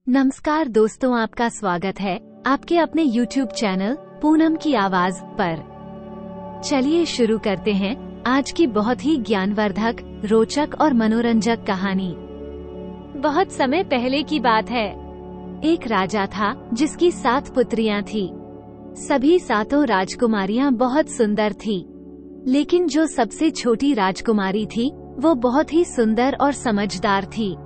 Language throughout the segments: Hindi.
नमस्कार दोस्तों, आपका स्वागत है आपके अपने YouTube चैनल पूनम की आवाज पर। चलिए शुरू करते हैं आज की बहुत ही ज्ञानवर्धक, रोचक और मनोरंजक कहानी। बहुत समय पहले की बात है। एक राजा था जिसकी 7 पुत्रियां थी। सभी 7 राजकुमारियां बहुत सुंदर थी, लेकिन जो सबसे छोटी राजकुमारी थी वो बहुत ही सुंदर और समझदार थी।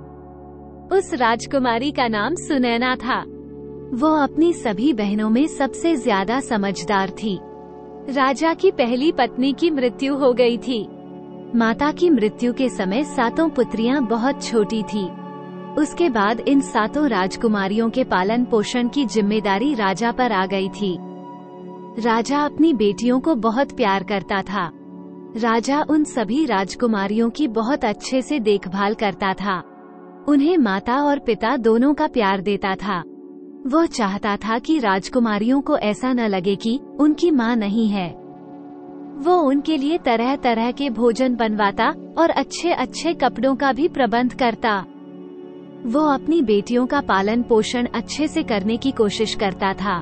उस राजकुमारी का नाम सुनैना था। वो अपनी सभी बहनों में सबसे ज्यादा समझदार थी। राजा की पहली पत्नी की मृत्यु हो गई थी। माता की मृत्यु के समय 7 पुत्रियां बहुत छोटी थी। उसके बाद इन 7 राजकुमारियों के पालन पोषण की जिम्मेदारी राजा पर आ गई थी। राजा अपनी बेटियों को बहुत प्यार करता था। राजा उन सभी राजकुमारियों की बहुत अच्छे से देखभाल करता था। उन्हें माता और पिता दोनों का प्यार देता था। वो चाहता था कि राजकुमारियों को ऐसा न लगे कि उनकी माँ नहीं है। वो उनके लिए तरह तरह के भोजन बनवाता और अच्छे अच्छे कपड़ों का भी प्रबंध करता। वो अपनी बेटियों का पालन पोषण अच्छे से करने की कोशिश करता था।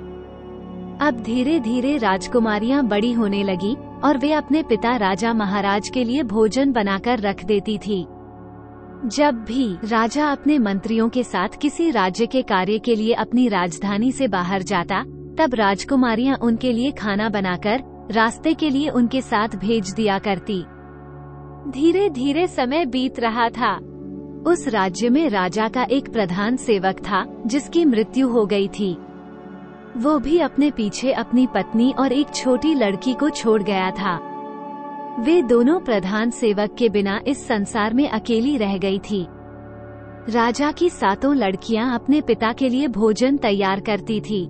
अब धीरे धीरे राजकुमारियां बड़ी होने लगी और वे अपने पिता राजा महाराज के लिए भोजन बनाकर रख देती थी। जब भी राजा अपने मंत्रियों के साथ किसी राज्य के कार्य के लिए अपनी राजधानी से बाहर जाता, तब राजकुमारियां उनके लिए खाना बनाकर रास्ते के लिए उनके साथ भेज दिया करती। धीरे धीरे समय बीत रहा था। उस राज्य में राजा का एक प्रधान सेवक था जिसकी मृत्यु हो गई थी। वो भी अपने पीछे अपनी पत्नी और एक छोटी लड़की को छोड़ गया था। वे दोनों प्रधान सेवक के बिना इस संसार में अकेली रह गई थी। राजा की 7 लड़कियां अपने पिता के लिए भोजन तैयार करती थी।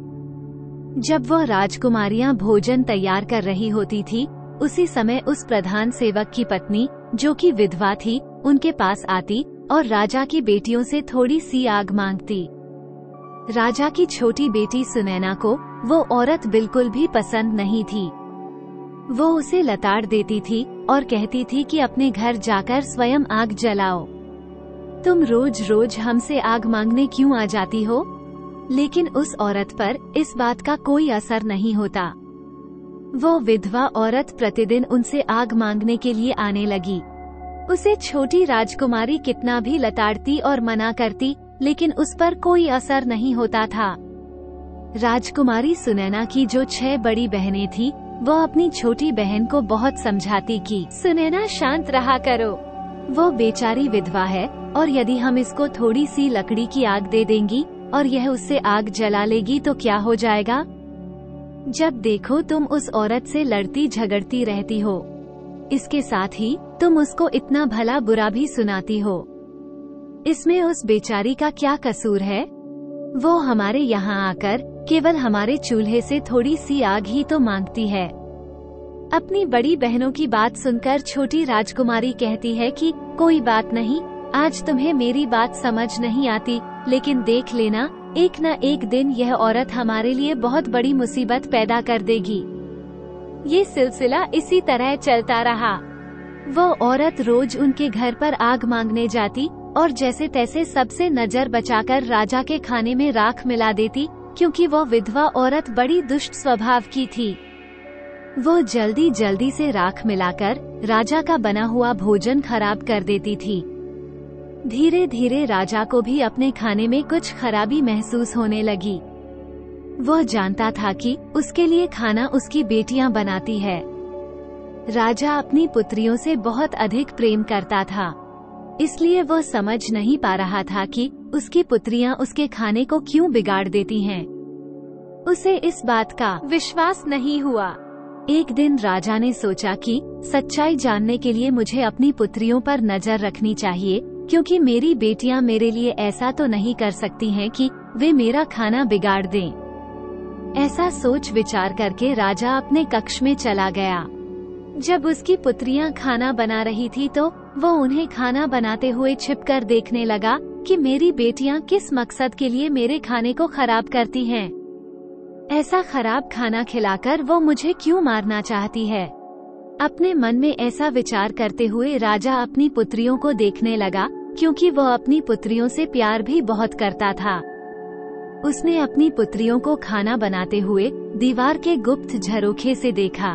जब वह राजकुमारियां भोजन तैयार कर रही होती थी, उसी समय उस प्रधान सेवक की पत्नी, जो कि विधवा थी, उनके पास आती और राजा की बेटियों से थोड़ी सी आग मांगती। राजा की छोटी बेटी सुनैना को वो औरत बिल्कुल भी पसंद नहीं थी। वो उसे लताड़ देती थी और कहती थी कि अपने घर जाकर स्वयं आग जलाओ। तुम रोज रोज हमसे आग मांगने क्यों आ जाती हो? लेकिन उस औरत पर इस बात का कोई असर नहीं होता। वो विधवा औरत प्रतिदिन उनसे आग मांगने के लिए आने लगी। उसे छोटी राजकुमारी कितना भी लताड़ती और मना करती, लेकिन उस पर कोई असर नहीं होता था। राजकुमारी सुनैना की जो 6 बड़ी बहनें थी, वो अपनी छोटी बहन को बहुत समझाती कि सुनैना शांत रहा करो, वो बेचारी विधवा है और यदि हम इसको थोड़ी सी लकड़ी की आग दे देंगी और यह उससे आग जला लेगी तो क्या हो जाएगा? जब देखो तुम उस औरत से लड़ती झगड़ती रहती हो। इसके साथ ही तुम उसको इतना भला बुरा भी सुनाती हो। इसमें उस बेचारी का क्या कसूर है? वो हमारे यहाँ आकर केवल हमारे चूल्हे से थोड़ी सी आग ही तो मांगती है। अपनी बड़ी बहनों की बात सुनकर छोटी राजकुमारी कहती है कि कोई बात नहीं, आज तुम्हें मेरी बात समझ नहीं आती, लेकिन देख लेना, एक न एक दिन यह औरत हमारे लिए बहुत बड़ी मुसीबत पैदा कर देगी। ये सिलसिला इसी तरह चलता रहा। वो औरत रोज उनके घर पर आग मांगने जाती और जैसे तैसे सबसे नजर बचाकर राजा के खाने में राख मिला देती, क्योंकि वो विधवा औरत बड़ी दुष्ट स्वभाव की थी। वो जल्दी जल्दी से राख मिलाकर राजा का बना हुआ भोजन खराब कर देती थी। धीरे धीरे राजा को भी अपने खाने में कुछ खराबी महसूस होने लगी। वो जानता था कि उसके लिए खाना उसकी बेटियां बनाती है। राजा अपनी पुत्रियों से बहुत अधिक प्रेम करता था, इसलिए वो समझ नहीं पा रहा था कि उसकी पुत्रियां उसके खाने को क्यों बिगाड़ देती हैं। उसे इस बात का विश्वास नहीं हुआ। एक दिन राजा ने सोचा कि सच्चाई जानने के लिए मुझे अपनी पुत्रियों पर नजर रखनी चाहिए, क्योंकि मेरी बेटियां मेरे लिए ऐसा तो नहीं कर सकती हैं कि वे मेरा खाना बिगाड़ दें। ऐसा सोच विचार करके राजा अपने कक्ष में चला गया। जब उसकी पुत्रियां खाना बना रही थी तो वो उन्हें खाना बनाते हुए छिपकर देखने लगा कि मेरी बेटियां किस मकसद के लिए मेरे खाने को खराब करती हैं। ऐसा खराब खाना खिलाकर वो मुझे क्यों मारना चाहती है? अपने मन में ऐसा विचार करते हुए राजा अपनी पुत्रियों को देखने लगा, क्योंकि वह अपनी पुत्रियों से प्यार भी बहुत करता था। उसने अपनी पुत्रियों को खाना बनाते हुए दीवार के गुप्त झरोखे से देखा।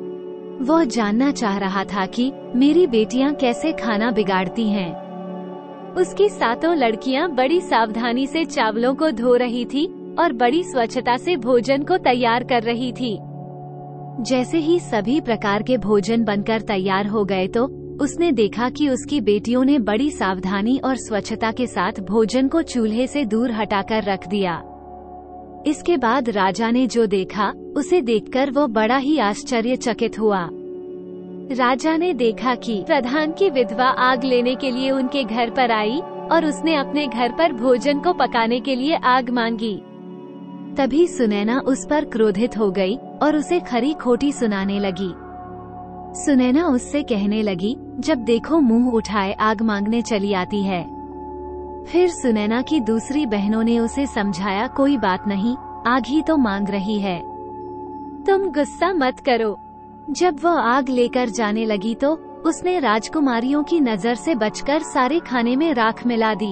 वह जानना चाह रहा था कि मेरी बेटियां कैसे खाना बिगाड़ती हैं। उसकी 7 लड़कियां बड़ी सावधानी से चावलों को धो रही थी और बड़ी स्वच्छता से भोजन को तैयार कर रही थी। जैसे ही सभी प्रकार के भोजन बनकर तैयार हो गए तो उसने देखा कि उसकी बेटियों ने बड़ी सावधानी और स्वच्छता के साथ भोजन को चूल्हे से दूर हटाकर रख दिया। इसके बाद राजा ने जो देखा उसे देखकर वो बड़ा ही आश्चर्यचकित हुआ। राजा ने देखा कि प्रधान की विधवा आग लेने के लिए उनके घर पर आई और उसने अपने घर पर भोजन को पकाने के लिए आग मांगी। तभी सुनैना उस पर क्रोधित हो गई और उसे खरी खोटी सुनाने लगी। सुनैना उससे कहने लगी, जब देखो मुंह उठाए आग मांगने चली आती है। फिर सुनैना की दूसरी बहनों ने उसे समझाया, कोई बात नहीं, आग ही तो मांग रही है, तुम गुस्सा मत करो। जब वह आग लेकर जाने लगी तो उसने राजकुमारियों की नजर से बचकर सारे खाने में राख मिला दी।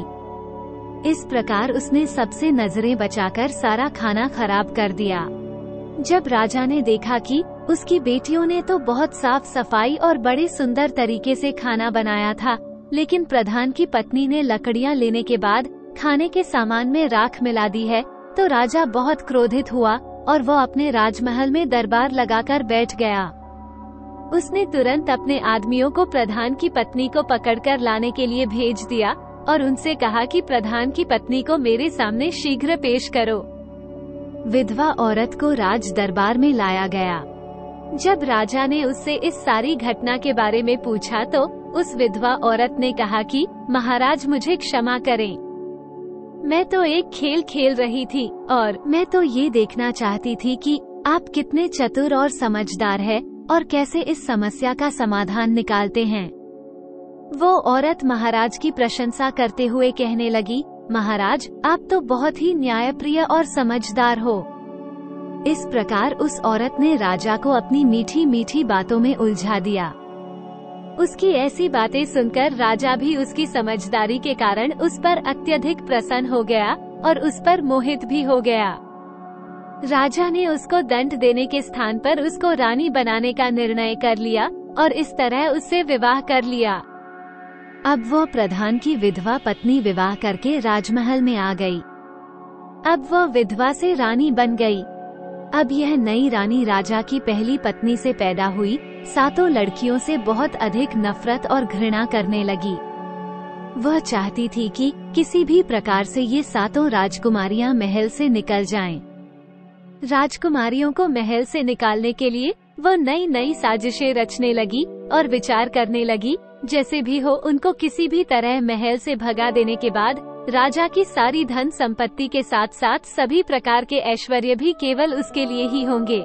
इस प्रकार उसने सबसे नजरें बचाकर सारा खाना खराब कर दिया। जब राजा ने देखा कि उसकी बेटियों ने तो बहुत साफ सफाई और बड़े सुंदर तरीके से खाना बनाया था, लेकिन प्रधान की पत्नी ने लकड़ियां लेने के बाद खाने के सामान में राख मिला दी है, तो राजा बहुत क्रोधित हुआ और वह अपने राजमहल में दरबार लगाकर बैठ गया। उसने तुरंत अपने आदमियों को प्रधान की पत्नी को पकड़कर लाने के लिए भेज दिया और उनसे कहा कि प्रधान की पत्नी को मेरे सामने शीघ्र पेश करो। विधवा औरत को राज दरबार में लाया गया। जब राजा ने उससे इस सारी घटना के बारे में पूछा तो उस विधवा औरत ने कहा कि महाराज मुझे क्षमा करें, मैं तो एक खेल खेल रही थी और मैं तो ये देखना चाहती थी कि आप कितने चतुर और समझदार हैं और कैसे इस समस्या का समाधान निकालते हैं। वो औरत महाराज की प्रशंसा करते हुए कहने लगी, महाराज आप तो बहुत ही न्यायप्रिय और समझदार हो। इस प्रकार उस औरत ने राजा को अपनी मीठी मीठी बातों में उलझा दिया। उसकी ऐसी बातें सुनकर राजा भी उसकी समझदारी के कारण उस पर अत्यधिक प्रसन्न हो गया और उस पर मोहित भी हो गया। राजा ने उसको दंड देने के स्थान पर उसको रानी बनाने का निर्णय कर लिया और इस तरह उससे विवाह कर लिया। अब वो प्रधान की विधवा पत्नी विवाह करके राजमहल में आ गई। अब वो विधवा से रानी बन गई। अब यह नई रानी राजा की पहली पत्नी से पैदा हुई 7 लड़कियों से बहुत अधिक नफरत और घृणा करने लगी। वह चाहती थी कि किसी भी प्रकार से ये 7 राजकुमारियां महल से निकल जाएं। राजकुमारियों को महल से निकालने के लिए वह नई नई साजिशें रचने लगी और विचार करने लगी, जैसे भी हो उनको किसी भी तरह महल से भगा देने के बाद राजा की सारी धन संपत्ति के साथ साथ सभी प्रकार के ऐश्वर्य भी केवल उसके लिए ही होंगे।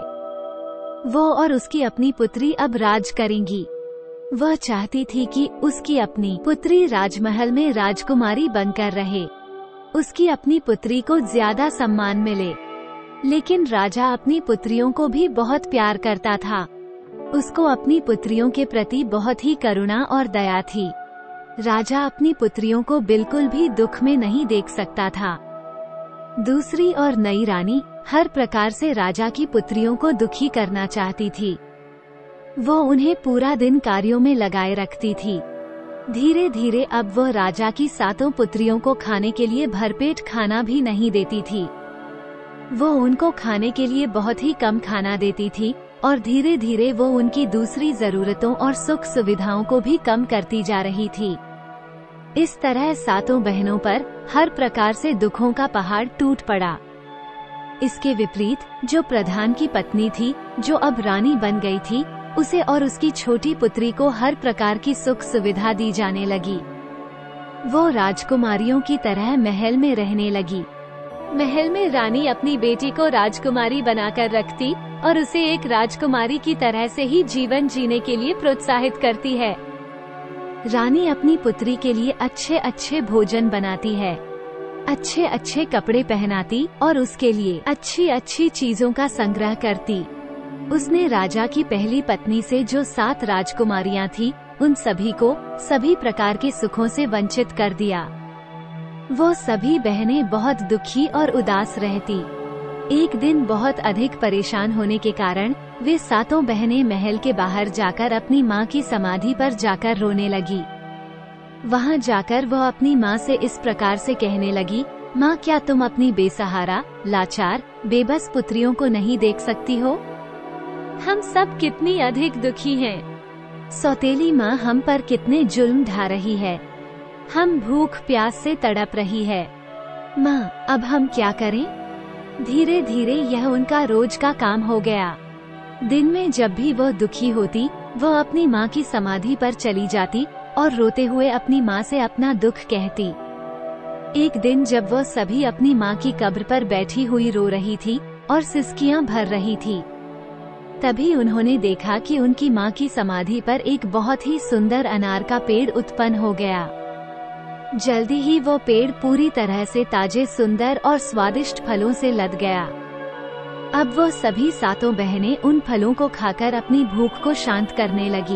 वो और उसकी अपनी पुत्री अब राज करेंगी। वह चाहती थी कि उसकी अपनी पुत्री राजमहल में राजकुमारी बनकर रहे, उसकी अपनी पुत्री को ज्यादा सम्मान मिले। लेकिन राजा अपनी पुत्रियों को भी बहुत प्यार करता था। उसको अपनी पुत्रियों के प्रति बहुत ही करुणा और दया थी। राजा अपनी पुत्रियों को बिल्कुल भी दुख में नहीं देख सकता था। दूसरी और नई रानी हर प्रकार से राजा की पुत्रियों को दुखी करना चाहती थी। वो उन्हें पूरा दिन कार्यों में लगाए रखती थी। धीरे धीरे अब वह राजा की 7 पुत्रियों को खाने के लिए भरपेट खाना भी नहीं देती थी। वो उनको खाने के लिए बहुत ही कम खाना देती थी और धीरे धीरे वो उनकी दूसरी जरूरतों और सुख सुविधाओं को भी कम करती जा रही थी। इस तरह 7 बहनों पर हर प्रकार से दुखों का पहाड़ टूट पड़ा। इसके विपरीत जो प्रधान की पत्नी थी, जो अब रानी बन गई थी, उसे और उसकी छोटी पुत्री को हर प्रकार की सुख सुविधा दी जाने लगी। वो राजकुमारियों की तरह महल में रहने लगी। महल में रानी अपनी बेटी को राजकुमारी बनाकर रखती और उसे एक राजकुमारी की तरह से ही जीवन जीने के लिए प्रोत्साहित करती है। रानी अपनी पुत्री के लिए अच्छे अच्छे भोजन बनाती है, अच्छे अच्छे कपड़े पहनाती और उसके लिए अच्छी अच्छी चीजों का संग्रह करती। उसने राजा की पहली पत्नी से जो 7 राजकुमारियां थी, उन सभी को सभी प्रकार के सुखों से वंचित कर दिया। वो सभी बहनें बहुत दुखी और उदास रहती। एक दिन बहुत अधिक परेशान होने के कारण वे सातों बहनें महल के बाहर जाकर अपनी माँ की समाधि पर जाकर रोने लगी। वहाँ जाकर वह अपनी माँ से इस प्रकार से कहने लगी, माँ, क्या तुम अपनी बेसहारा, लाचार, बेबस पुत्रियों को नहीं देख सकती हो? हम सब कितनी अधिक दुखी हैं। सौतेली माँ हम पर कितने जुल्म ढा रही है। हम भूख प्यास से तड़प रही है। माँ, अब हम क्या करें? धीरे धीरे यह उनका रोज का काम हो गया। दिन में जब भी वह दुखी होती, वह अपनी माँ की समाधि पर चली जाती और रोते हुए अपनी माँ से अपना दुख कहती। एक दिन जब वह सभी अपनी माँ की कब्र पर बैठी हुई रो रही थी और सिसकियाँ भर रही थी, तभी उन्होंने देखा कि उनकी माँ की समाधि पर एक बहुत ही सुंदर अनार का पेड़ उत्पन्न हो गया। जल्दी ही वो पेड़ पूरी तरह से ताजे, सुंदर और स्वादिष्ट फलों से लद गया। अब वो सभी सातों बहनें उन फलों को खाकर अपनी भूख को शांत करने लगी।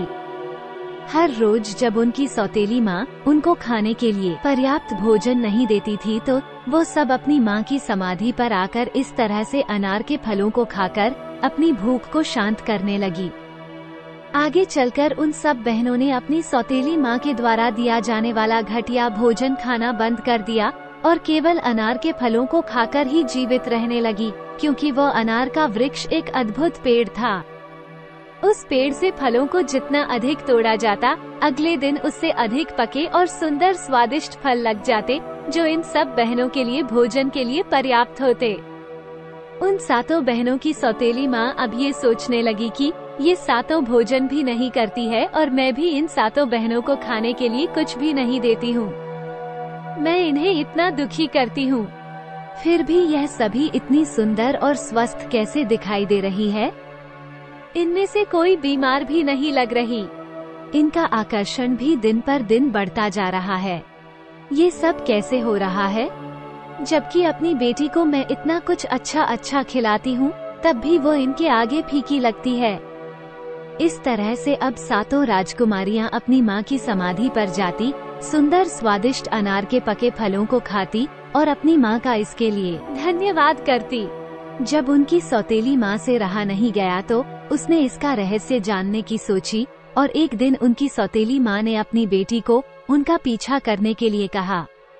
हर रोज जब उनकी सौतेली माँ उनको खाने के लिए पर्याप्त भोजन नहीं देती थी, तो वो सब अपनी माँ की समाधि पर आकर इस तरह से अनार के फलों को खाकर अपनी भूख को शांत करने लगी। आगे चलकर उन सब बहनों ने अपनी सौतेली माँ के द्वारा दिया जाने वाला घटिया भोजन खाना बंद कर दिया और केवल अनार के फलों को खाकर ही जीवित रहने लगी, क्योंकि वो अनार का वृक्ष एक अद्भुत पेड़ था। उस पेड़ से फलों को जितना अधिक तोड़ा जाता, अगले दिन उससे अधिक पके और सुंदर स्वादिष्ट फल लग जाते, जो इन सब बहनों के लिए भोजन के लिए पर्याप्त होते। उन सातों बहनों की सौतेली माँ अब ये सोचने लगी कि ये सातों भोजन भी नहीं करती है और मैं भी इन सातों बहनों को खाने के लिए कुछ भी नहीं देती हूँ। मैं इन्हें इतना दुखी करती हूँ, फिर भी यह सभी इतनी सुंदर और स्वस्थ कैसे दिखाई दे रही है? इनमें से कोई बीमार भी नहीं लग रही। इनका आकर्षण भी दिन पर दिन बढ़ता जा रहा है। ये सब कैसे हो रहा है? जबकि अपनी बेटी को मैं इतना कुछ अच्छा खिलाती हूँ, तब भी वो इनके आगे फीकी लगती है। इस तरह से अब सातों राजकुमारियाँ अपनी माँ की समाधि पर जाती, सुंदर स्वादिष्ट अनार के पके फलों को खाती और अपनी माँ का इसके लिए धन्यवाद करती। जब उनकी सौतेली माँ से रहा नहीं गया, तो उसने इसका रहस्य जानने की सोची और एक दिन उनकी सौतेली माँ ने अपनी बेटी को उनका पीछा करने के लिए कहा।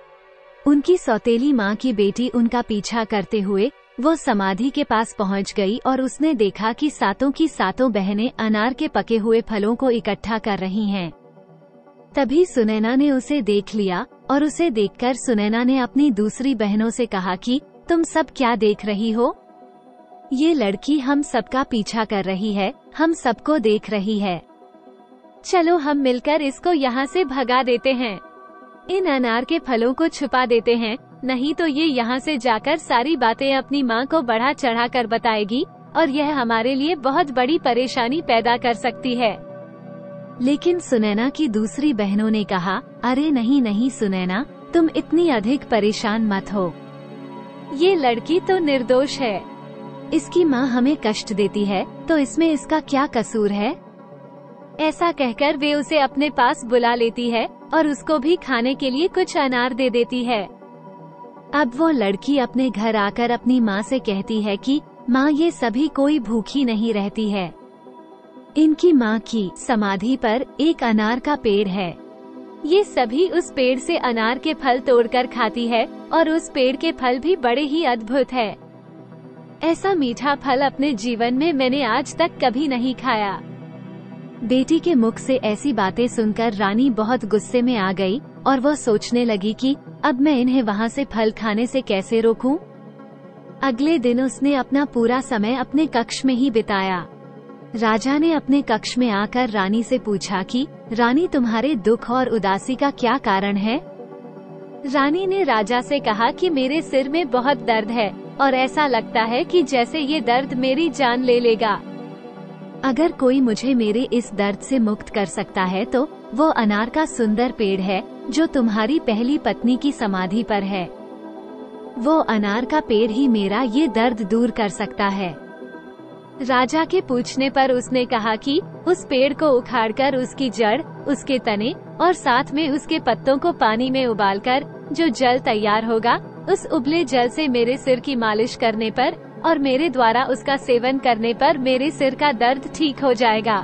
उनकी सौतेली माँ की बेटी उनका पीछा करते हुए वो समाधि के पास पहुँच गई और उसने देखा कि सातों की सातों बहनें अनार के पके हुए फलों को इकट्ठा कर रही हैं। तभी सुनैना ने उसे देख लिया और उसे देखकर सुनैना ने अपनी दूसरी बहनों से कहा कि तुम सब क्या देख रही हो? ये लड़की हम सबका पीछा कर रही है, हम सबको देख रही है। चलो हम मिलकर इसको यहाँ से भगा देते हैं। इन अनार के फलों को छुपा देते हैं, नहीं तो ये यहाँ से जाकर सारी बातें अपनी माँ को बढ़ा चढ़ा कर बताएगी और यह हमारे लिए बहुत बड़ी परेशानी पैदा कर सकती है। लेकिन सुनैना की दूसरी बहनों ने कहा, अरे नहीं नहीं सुनैना, तुम इतनी अधिक परेशान मत हो। ये लड़की तो निर्दोष है। इसकी माँ हमें कष्ट देती है, तो इसमें इसका क्या कसूर है? ऐसा कहकर वे उसे अपने पास बुला लेती है और उसको भी खाने के लिए कुछ अनार दे देती है। अब वो लड़की अपने घर आकर अपनी माँ से कहती है कि माँ, ये सभी कोई भूखी नहीं रहती है। इनकी माँ की समाधि पर एक अनार का पेड़ है। ये सभी उस पेड़ से अनार के फल तोड़कर खाती है और उस पेड़ के फल भी बड़े ही अद्भुत है। ऐसा मीठा फल अपने जीवन में मैंने आज तक कभी नहीं खाया। बेटी के मुख से ऐसी बातें सुनकर रानी बहुत गुस्से में आ गई और वह सोचने लगी कि अब मैं इन्हें वहाँ से फल खाने से कैसे रोकूं? अगले दिन उसने अपना पूरा समय अपने कक्ष में ही बिताया। राजा ने अपने कक्ष में आकर रानी से पूछा कि रानी, तुम्हारे दुख और उदासी का क्या कारण है? रानी ने राजा से कहा कि मेरे सिर में बहुत दर्द है और ऐसा लगता है कि जैसे ये दर्द मेरी जान ले लेगा। अगर कोई मुझे मेरे इस दर्द से मुक्त कर सकता है तो वो अनार का सुंदर पेड़ है जो तुम्हारी पहली पत्नी की समाधि पर है। वो अनार का पेड़ ही मेरा ये दर्द दूर कर सकता है। राजा के पूछने पर उसने कहा कि उस पेड़ को उखाड़कर उसकी जड़, उसके तने और साथ में उसके पत्तों को पानी में उबालकर जो जल तैयार होगा उस उबले जल से मेरे सिर की मालिश करने पर और मेरे द्वारा उसका सेवन करने पर मेरे सिर का दर्द ठीक हो जाएगा।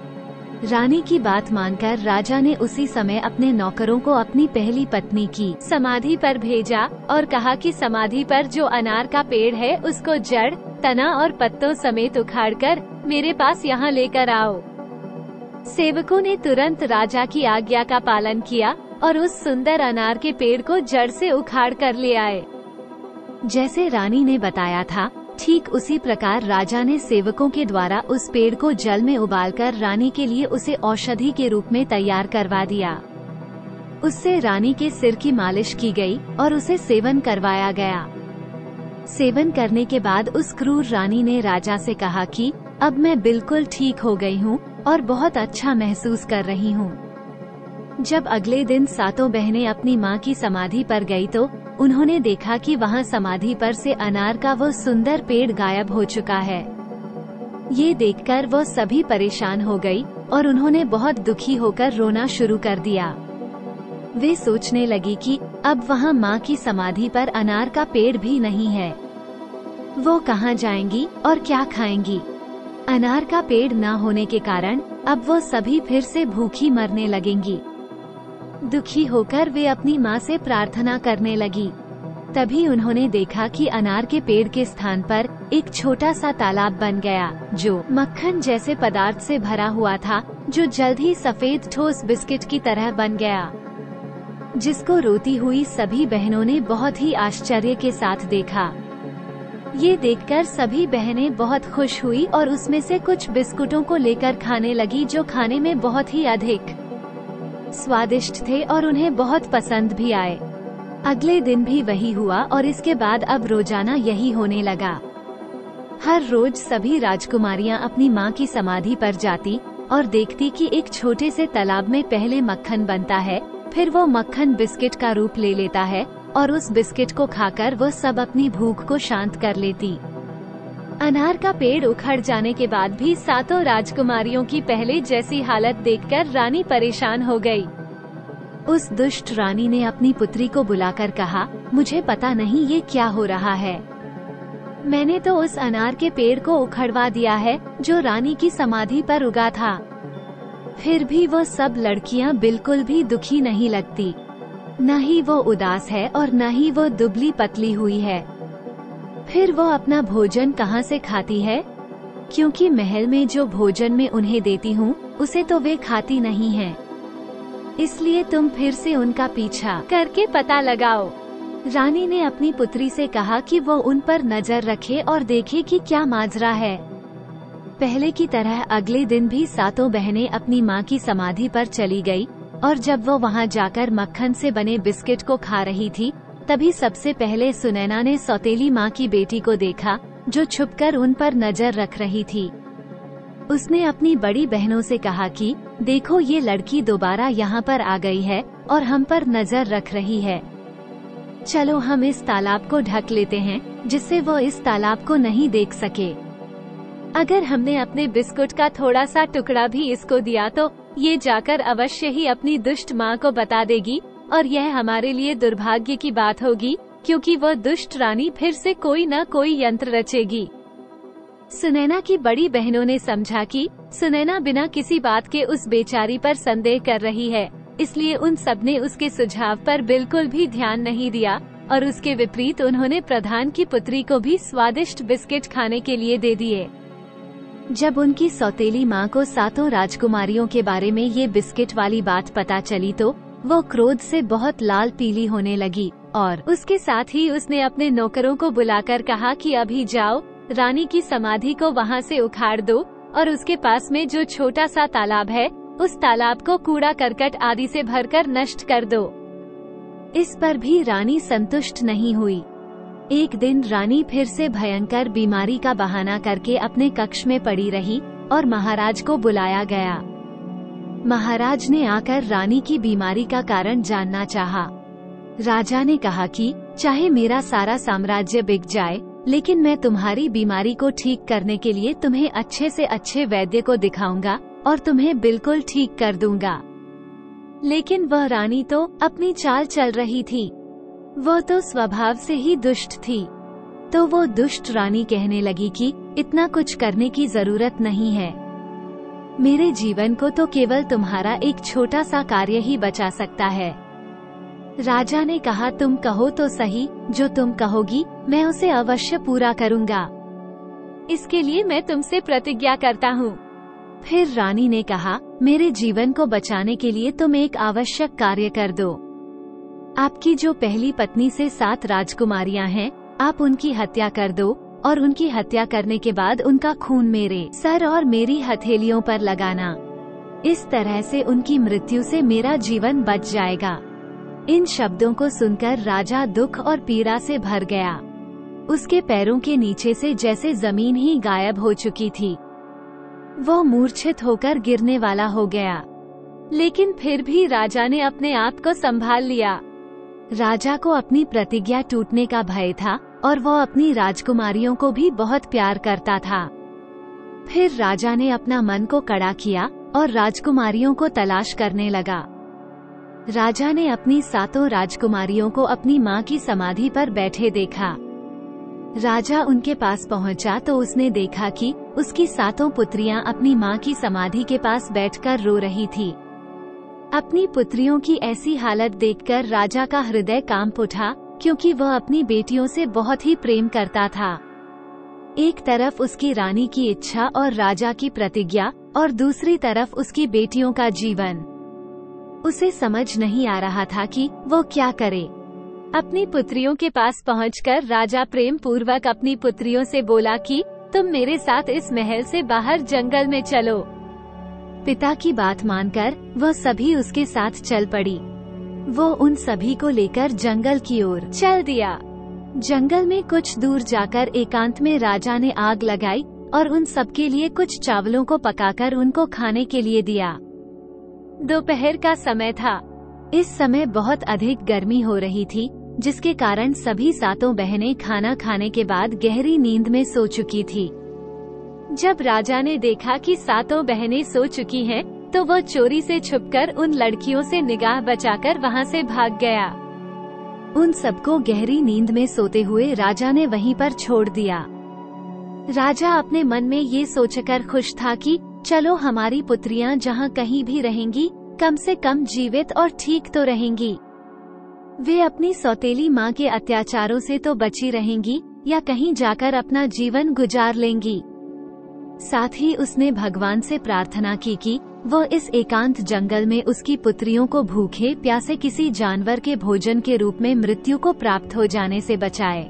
रानी की बात मानकर राजा ने उसी समय अपने नौकरों को अपनी पहली पत्नी की समाधि पर भेजा और कहा कि समाधि पर जो अनार का पेड़ है उसको जड़, तना और पत्तों समेत उखाड़कर मेरे पास यहाँ लेकर आओ। सेवकों ने तुरंत राजा की आज्ञा का पालन किया और उस सुंदर अनार के पेड़ को जड़ से उखाड़ कर ले आए। जैसे रानी ने बताया था, ठीक उसी प्रकार राजा ने सेवकों के द्वारा उस पेड़ को जल में उबालकर रानी के लिए उसे औषधि के रूप में तैयार करवा दिया। उससे रानी के सिर की मालिश की गई और उसे सेवन करवाया गया। सेवन करने के बाद उस क्रूर रानी ने राजा से कहा कि अब मैं बिल्कुल ठीक हो गई हूँ और बहुत अच्छा महसूस कर रही हूँ। जब अगले दिन सातों बहनें अपनी माँ की समाधि पर गई तो उन्होंने देखा कि वहाँ समाधि पर से अनार का वो सुंदर पेड़ गायब हो चुका है। ये देखकर वो सभी परेशान हो गई और उन्होंने बहुत दुखी होकर रोना शुरू कर दिया। वे सोचने लगी कि अब वहाँ माँ की समाधि पर अनार का पेड़ भी नहीं है। वो कहाँ जाएंगी और क्या खाएंगी? अनार का पेड़ न होने के कारण अब वो सभी फिर से भूखी मरने लगेंगी। दुखी होकर वे अपनी माँ से प्रार्थना करने लगी। तभी उन्होंने देखा कि अनार के पेड़ के स्थान पर एक छोटा सा तालाब बन गया, जो मक्खन जैसे पदार्थ से भरा हुआ था, जो जल्द ही सफेद ठोस बिस्किट की तरह बन गया, जिसको रोती हुई सभी बहनों ने बहुत ही आश्चर्य के साथ देखा। ये देखकर सभी बहनें बहुत खुश हुई और उसमें से कुछ बिस्कुटों को लेकर खाने लगी, जो खाने में बहुत ही अधिक स्वादिष्ट थे और उन्हें बहुत पसंद भी आए। अगले दिन भी वही हुआ और इसके बाद अब रोजाना यही होने लगा। हर रोज सभी राजकुमारियां अपनी माँ की समाधि पर जाती और देखती कि एक छोटे से तालाब में पहले मक्खन बनता है, फिर वो मक्खन बिस्किट का रूप ले लेता है और उस बिस्किट को खाकर वो सब अपनी भूख को शांत कर लेती। अनार का पेड़ उखड़ जाने के बाद भी सातों राजकुमारियों की पहले जैसी हालत देखकर रानी परेशान हो गई। उस दुष्ट रानी ने अपनी पुत्री को बुलाकर कहा, मुझे पता नहीं ये क्या हो रहा है। मैंने तो उस अनार के पेड़ को उखड़वा दिया है जो रानी की समाधि पर उगा था। फिर भी वो सब लड़कियां बिल्कुल भी दुखी नहीं लगती। न ही वो उदास है और न ही वो दुबली पतली हुई है। फिर वो अपना भोजन कहाँ से खाती है? क्योंकि महल में जो भोजन मैं उन्हें देती हूँ उसे तो वे खाती नहीं हैं। इसलिए तुम फिर से उनका पीछा करके पता लगाओ। रानी ने अपनी पुत्री से कहा कि वो उन पर नजर रखे और देखे कि क्या माजरा है। पहले की तरह अगले दिन भी सातों बहनें अपनी माँ की समाधि पर चली गई और जब वो वहाँ जाकर मक्खन से बने बिस्किट को खा रही थी, तभी सबसे पहले सुनैना ने सौतेली माँ की बेटी को देखा, जो छुपकर उन पर नजर रख रही थी। उसने अपनी बड़ी बहनों से कहा कि देखो, ये लड़की दोबारा यहाँ पर आ गई है और हम पर नजर रख रही है। चलो हम इस तालाब को ढक लेते हैं, जिससे वो इस तालाब को नहीं देख सके। अगर हमने अपने बिस्कुट का थोड़ा सा टुकड़ा भी इसको दिया तो ये जाकर अवश्य ही अपनी दुष्ट माँ को बता देगी और यह हमारे लिए दुर्भाग्य की बात होगी, क्योंकि वह दुष्ट रानी फिर से कोई न कोई यंत्र रचेगी। सुनैना की बड़ी बहनों ने समझा कि सुनैना बिना किसी बात के उस बेचारी पर संदेह कर रही है, इसलिए उन सबने उसके सुझाव पर बिल्कुल भी ध्यान नहीं दिया और उसके विपरीत उन्होंने प्रधान की पुत्री को भी स्वादिष्ट बिस्किट खाने के लिए दे दिए। जब उनकी सौतेली माँ को सातों राजकुमारियों के बारे में ये बिस्किट वाली बात पता चली तो वो क्रोध से बहुत लाल पीली होने लगी और उसके साथ ही उसने अपने नौकरों को बुलाकर कहा कि अभी जाओ, रानी की समाधि को वहाँ से उखाड़ दो और उसके पास में जो छोटा सा तालाब है उस तालाब को कूड़ा करकट आदि से भरकर नष्ट कर दो। इस पर भी रानी संतुष्ट नहीं हुई। एक दिन रानी फिर से भयंकर बीमारी का बहाना करके अपने कक्ष में पड़ी रही और महाराज को बुलाया गया। महाराज ने आकर रानी की बीमारी का कारण जानना चाहा। राजा ने कहा कि चाहे मेरा सारा साम्राज्य बिक जाए, लेकिन मैं तुम्हारी बीमारी को ठीक करने के लिए तुम्हें अच्छे से अच्छे वैद्य को दिखाऊंगा और तुम्हें बिल्कुल ठीक कर दूंगा। लेकिन वह रानी तो अपनी चाल चल रही थी। वो तो स्वभाव से ही दुष्ट थी। तो वो दुष्ट रानी कहने लगी कि इतना कुछ करने की जरूरत नहीं है, मेरे जीवन को तो केवल तुम्हारा एक छोटा सा कार्य ही बचा सकता है। राजा ने कहा, तुम कहो तो सही, जो तुम कहोगी मैं उसे अवश्य पूरा करूँगा। इसके लिए मैं तुमसे प्रतिज्ञा करता हूँ। फिर रानी ने कहा, मेरे जीवन को बचाने के लिए तुम एक आवश्यक कार्य कर दो। आपकी जो पहली पत्नी से 7 राजकुमारियां हैं, आप उनकी हत्या कर दो और उनकी हत्या करने के बाद उनका खून मेरे सर और मेरी हथेलियों पर लगाना। इस तरह से उनकी मृत्यु से मेरा जीवन बच जाएगा। इन शब्दों को सुनकर राजा दुख और पीड़ा से भर गया। उसके पैरों के नीचे से जैसे जमीन ही गायब हो चुकी थी। वो मूर्छित होकर गिरने वाला हो गया, लेकिन फिर भी राजा ने अपने आप को संभाल लिया। राजा को अपनी प्रतिज्ञा टूटने का भय था और वो अपनी राजकुमारियों को भी बहुत प्यार करता था। फिर राजा ने अपना मन को कड़ा किया और राजकुमारियों को तलाश करने लगा। राजा ने अपनी 7 राजकुमारियों को अपनी माँ की समाधि पर बैठे देखा। राजा उनके पास पहुँचा तो उसने देखा कि उसकी 7 पुत्रियां अपनी माँ की समाधि के पास बैठकर रो रही थी। अपनी पुत्रियों की ऐसी हालत देखकर राजा का हृदय कांप उठा, क्योंकि वह अपनी बेटियों से बहुत ही प्रेम करता था। एक तरफ उसकी रानी की इच्छा और राजा की प्रतिज्ञा, और दूसरी तरफ उसकी बेटियों का जीवन। उसे समझ नहीं आ रहा था कि वो क्या करे। अपनी पुत्रियों के पास पहुंचकर राजा प्रेम पूर्वक अपनी पुत्रियों से बोला कि तुम मेरे साथ इस महल से बाहर जंगल में चलो। पिता की बात मानकर वह सभी उसके साथ चल पड़ी। वो उन सभी को लेकर जंगल की ओर चल दिया। जंगल में कुछ दूर जाकर एकांत में राजा ने आग लगाई और उन सबके लिए कुछ चावलों को पकाकर उनको खाने के लिए दिया। दोपहर का समय था। इस समय बहुत अधिक गर्मी हो रही थी, जिसके कारण सभी 7 बहनें खाना खाने के बाद गहरी नींद में सो चुकी थी। जब राजा ने देखा कि 7 बहनें सो चुकी हैं, तो वो चोरी से छुपकर उन लड़कियों से निगाह बचाकर वहां से भाग गया। उन सबको गहरी नींद में सोते हुए राजा ने वहीं पर छोड़ दिया। राजा अपने मन में ये सोचकर खुश था कि चलो हमारी पुत्रियां जहां कहीं भी रहेंगी, कम से कम जीवित और ठीक तो रहेंगी। वे अपनी सौतेली माँ के अत्याचारों से तो बची रहेंगी या कहीं जाकर अपना जीवन गुजार लेंगी। साथ ही उसने भगवान से प्रार्थना की कि वो इस एकांत जंगल में उसकी पुत्रियों को भूखे प्यासे किसी जानवर के भोजन के रूप में मृत्यु को प्राप्त हो जाने से बचाए।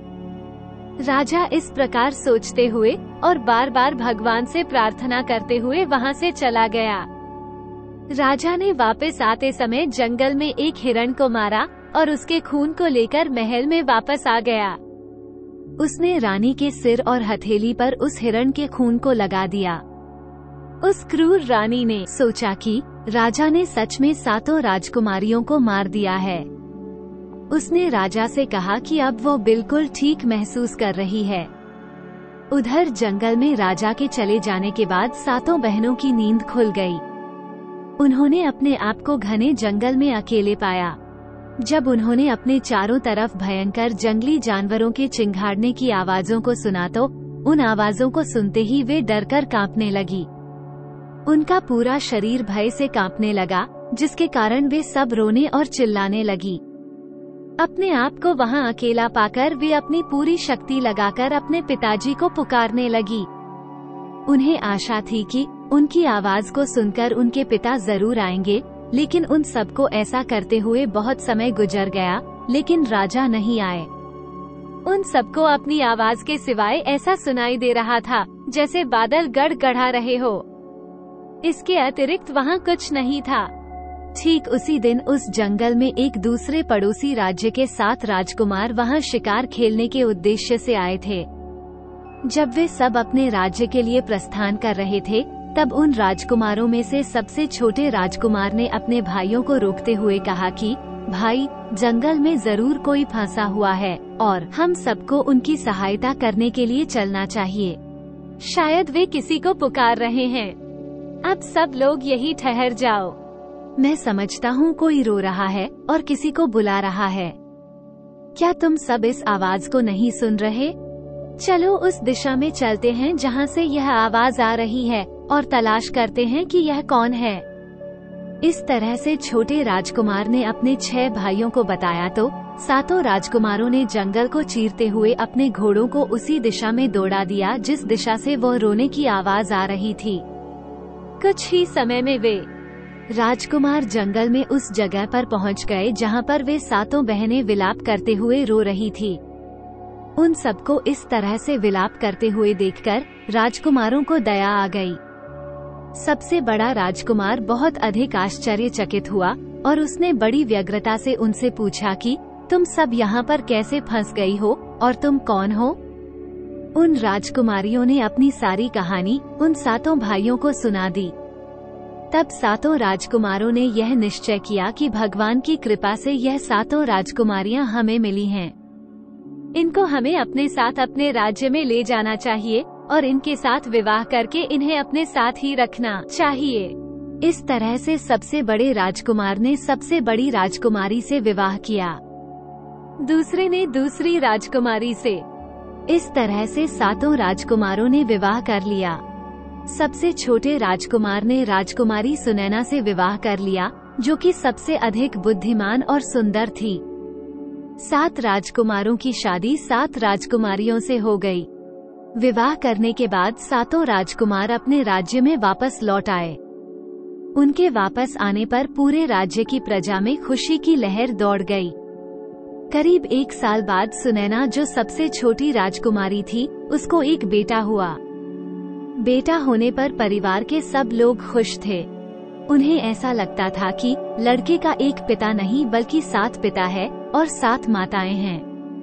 राजा इस प्रकार सोचते हुए और बार बार भगवान से प्रार्थना करते हुए वहां से चला गया। राजा ने वापस आते समय जंगल में एक हिरण को मारा और उसके खून को लेकर महल में वापस आ गया। उसने रानी के सिर और हथेली पर उस हिरण के खून को लगा दिया। उस क्रूर रानी ने सोचा कि राजा ने सच में 7 राजकुमारियों को मार दिया है। उसने राजा से कहा कि अब वो बिल्कुल ठीक महसूस कर रही है। उधर जंगल में राजा के चले जाने के बाद 7 बहनों की नींद खुल गई। उन्होंने अपने आप को घने जंगल में अकेले पाया। जब उन्होंने अपने चारों तरफ भयंकर जंगली जानवरों के चिंघाड़ने की आवाजों को सुना तो उन आवाजों को सुनते ही वे डरकर कांपने लगी। उनका पूरा शरीर भय से कांपने लगा, जिसके कारण वे सब रोने और चिल्लाने लगी। अपने आप को वहां अकेला पाकर वे अपनी पूरी शक्ति लगाकर अपने पिताजी को पुकारने लगी। उन्हें आशा थी कि उनकी आवाज को सुनकर उनके पिता जरूर आएंगे, लेकिन उन सबको ऐसा करते हुए बहुत समय गुजर गया, लेकिन राजा नहीं आए। उन सबको अपनी आवाज के सिवाय ऐसा सुनाई दे रहा था जैसे बादल गड़गड़ा रहे हो। इसके अतिरिक्त वहाँ कुछ नहीं था। ठीक उसी दिन उस जंगल में एक दूसरे पड़ोसी राज्य के 7 राजकुमार वहाँ शिकार खेलने के उद्देश्य से आए थे। जब वे सब अपने राज्य के लिए प्रस्थान कर रहे थे, तब उन राजकुमारों में से सबसे छोटे राजकुमार ने अपने भाइयों को रोकते हुए कहा कि भाई, जंगल में जरूर कोई फंसा हुआ है और हम सबको उनकी सहायता करने के लिए चलना चाहिए। शायद वे किसी को पुकार रहे हैं। अब सब लोग यही ठहर जाओ। मैं समझता हूँ कोई रो रहा है और किसी को बुला रहा है। क्या तुम सब इस आवाज को नहीं सुन रहे? चलो उस दिशा में चलते हैं जहाँ से यह आवाज आ रही है और तलाश करते हैं कि यह कौन है। इस तरह से छोटे राजकुमार ने अपने 6 भाइयों को बताया तो सातों राजकुमारों ने जंगल को चीरते हुए अपने घोड़ों को उसी दिशा में दौड़ा दिया जिस दिशा से वह रोने की आवाज आ रही थी। कुछ ही समय में वे राजकुमार जंगल में उस जगह पर पहुंच गए जहां पर वे सातों बहनें विलाप करते हुए रो रही थी। उन सबको इस तरह से विलाप करते हुए देखकर राजकुमारों को दया आ गई। सबसे बड़ा राजकुमार बहुत अधिक आश्चर्यचकित हुआ और उसने बड़ी व्यग्रता से उनसे पूछा कि तुम सब यहाँ पर कैसे फंस गई हो और तुम कौन हो? उन राजकुमारियों ने अपनी सारी कहानी उन सातों भाइयों को सुना दी। तब सातों राजकुमारों ने यह निश्चय किया कि भगवान की कृपा से यह सातों राजकुमारियां हमें मिली हैं। इनको हमें अपने साथ अपने राज्य में ले जाना चाहिए और इनके साथ विवाह करके इन्हें अपने साथ ही रखना चाहिए। इस तरह से सबसे बड़े राजकुमार ने सबसे बड़ी राजकुमारी से विवाह किया, दूसरे ने दूसरी राजकुमारी से। इस तरह से सातों राजकुमारों ने विवाह कर लिया। सबसे छोटे राजकुमार ने राजकुमारी सुनैना से विवाह कर लिया, जो कि सबसे अधिक बुद्धिमान और सुंदर थी। 7 राजकुमारों की शादी 7 राजकुमारियों से हो गई। विवाह करने के बाद सातों राजकुमार अपने राज्य में वापस लौट आए। उनके वापस आने पर पूरे राज्य की प्रजा में खुशी की लहर दौड़ गई। करीब 1 साल बाद सुनैना, जो सबसे छोटी राजकुमारी थी, उसको एक बेटा हुआ। बेटा होने पर परिवार के सब लोग खुश थे। उन्हें ऐसा लगता था कि लड़के का एक पिता नहीं बल्कि 7 पिता है और 7 माताएं हैं।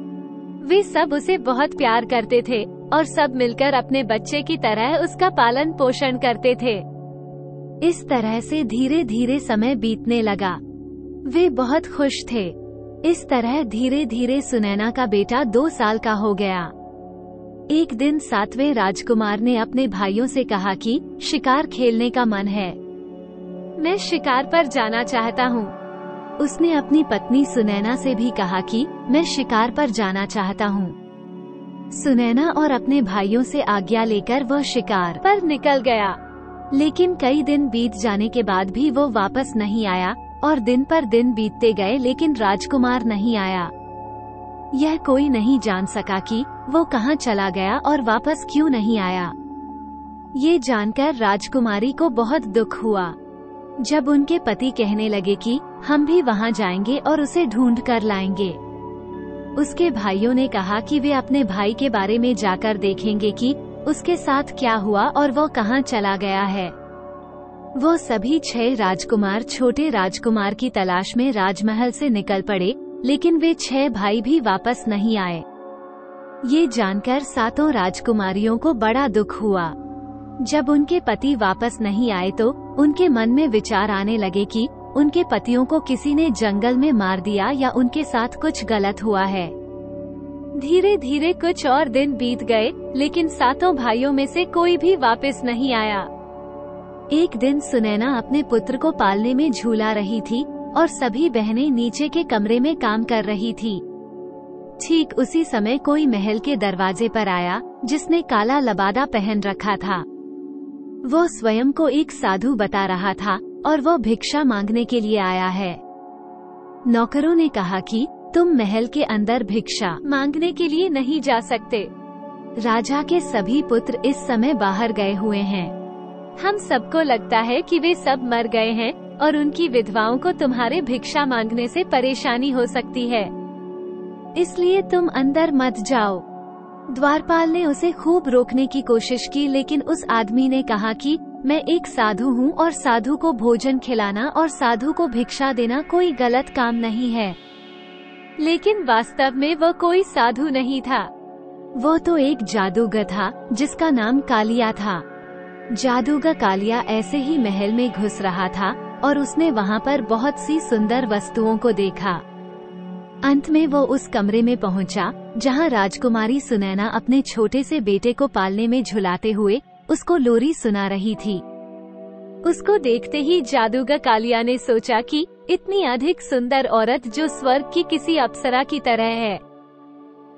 वे सब उसे बहुत प्यार करते थे और सब मिलकर अपने बच्चे की तरह उसका पालन पोषण करते थे। इस तरह से धीरे धीरे समय बीतने लगा। वे बहुत खुश थे। इस तरह धीरे धीरे सुनैना का बेटा 2 साल का हो गया। एक दिन 7वें राजकुमार ने अपने भाइयों से कहा कि शिकार खेलने का मन है, मैं शिकार पर जाना चाहता हूँ। उसने अपनी पत्नी सुनैना से भी कहा कि मैं शिकार पर जाना चाहता हूँ। सुनैना और अपने भाइयों से आज्ञा लेकर वह शिकार पर निकल गया, लेकिन कई दिन बीत जाने के बाद भी वो वापस नहीं आया और दिन पर दिन बीतते गए, लेकिन राजकुमार नहीं आया। यह कोई नहीं जान सका कि वो कहाँ चला गया और वापस क्यों नहीं आया। ये जानकर राजकुमारी को बहुत दुख हुआ। जब उनके पति कहने लगे कि हम भी वहाँ जाएंगे और उसे ढूंढ कर लाएंगे, उसके भाइयों ने कहा कि वे अपने भाई के बारे में जाकर देखेंगे कि उसके साथ क्या हुआ और वो कहाँ चला गया है। वो सभी 6 राजकुमार छोटे राजकुमार की तलाश में राजमहल से निकल पड़े, लेकिन वे 6 भाई भी वापस नहीं आए। ये जानकर सातों राजकुमारियों को बड़ा दुख हुआ। जब उनके पति वापस नहीं आए तो उनके मन में विचार आने लगे कि उनके पतियों को किसी ने जंगल में मार दिया या उनके साथ कुछ गलत हुआ है। धीरे धीरे कुछ और दिन बीत गए, लेकिन सातों भाइयों में से कोई भी वापस नहीं आया। एक दिन सुनैना अपने पुत्र को पालने में झूला रही थी और सभी बहनें नीचे के कमरे में काम कर रही थी। ठीक उसी समय कोई महल के दरवाजे पर आया, जिसने काला लबादा पहन रखा था। वो स्वयं को एक साधु बता रहा था और वो भिक्षा मांगने के लिए आया है। नौकरों ने कहा कि तुम महल के अंदर भिक्षा मांगने के लिए नहीं जा सकते। राजा के सभी पुत्र इस समय बाहर गए हुए हैं। हम सबको लगता है कि वे सब मर गए हैं और उनकी विधवाओं को तुम्हारे भिक्षा मांगने से परेशानी हो सकती है, इसलिए तुम अंदर मत जाओ। द्वारपाल ने उसे खूब रोकने की कोशिश की, लेकिन उस आदमी ने कहा कि मैं एक साधु हूँ और साधु को भोजन खिलाना और साधु को भिक्षा देना कोई गलत काम नहीं है। लेकिन वास्तव में वो कोई साधु नहीं था। वो तो एक जादूगर था जिसका नाम कालिया था। जादूगर कालिया ऐसे ही महल में घुस रहा था और उसने वहाँ पर बहुत सी सुंदर वस्तुओं को देखा। अंत में वो उस कमरे में पहुँचा जहाँ राजकुमारी सुनैना अपने छोटे से बेटे को पालने में झुलाते हुए उसको लोरी सुना रही थी। उसको देखते ही जादूगर कालिया ने सोचा कि इतनी अधिक सुंदर औरत जो स्वर्ग की किसी अप्सरा की तरह है,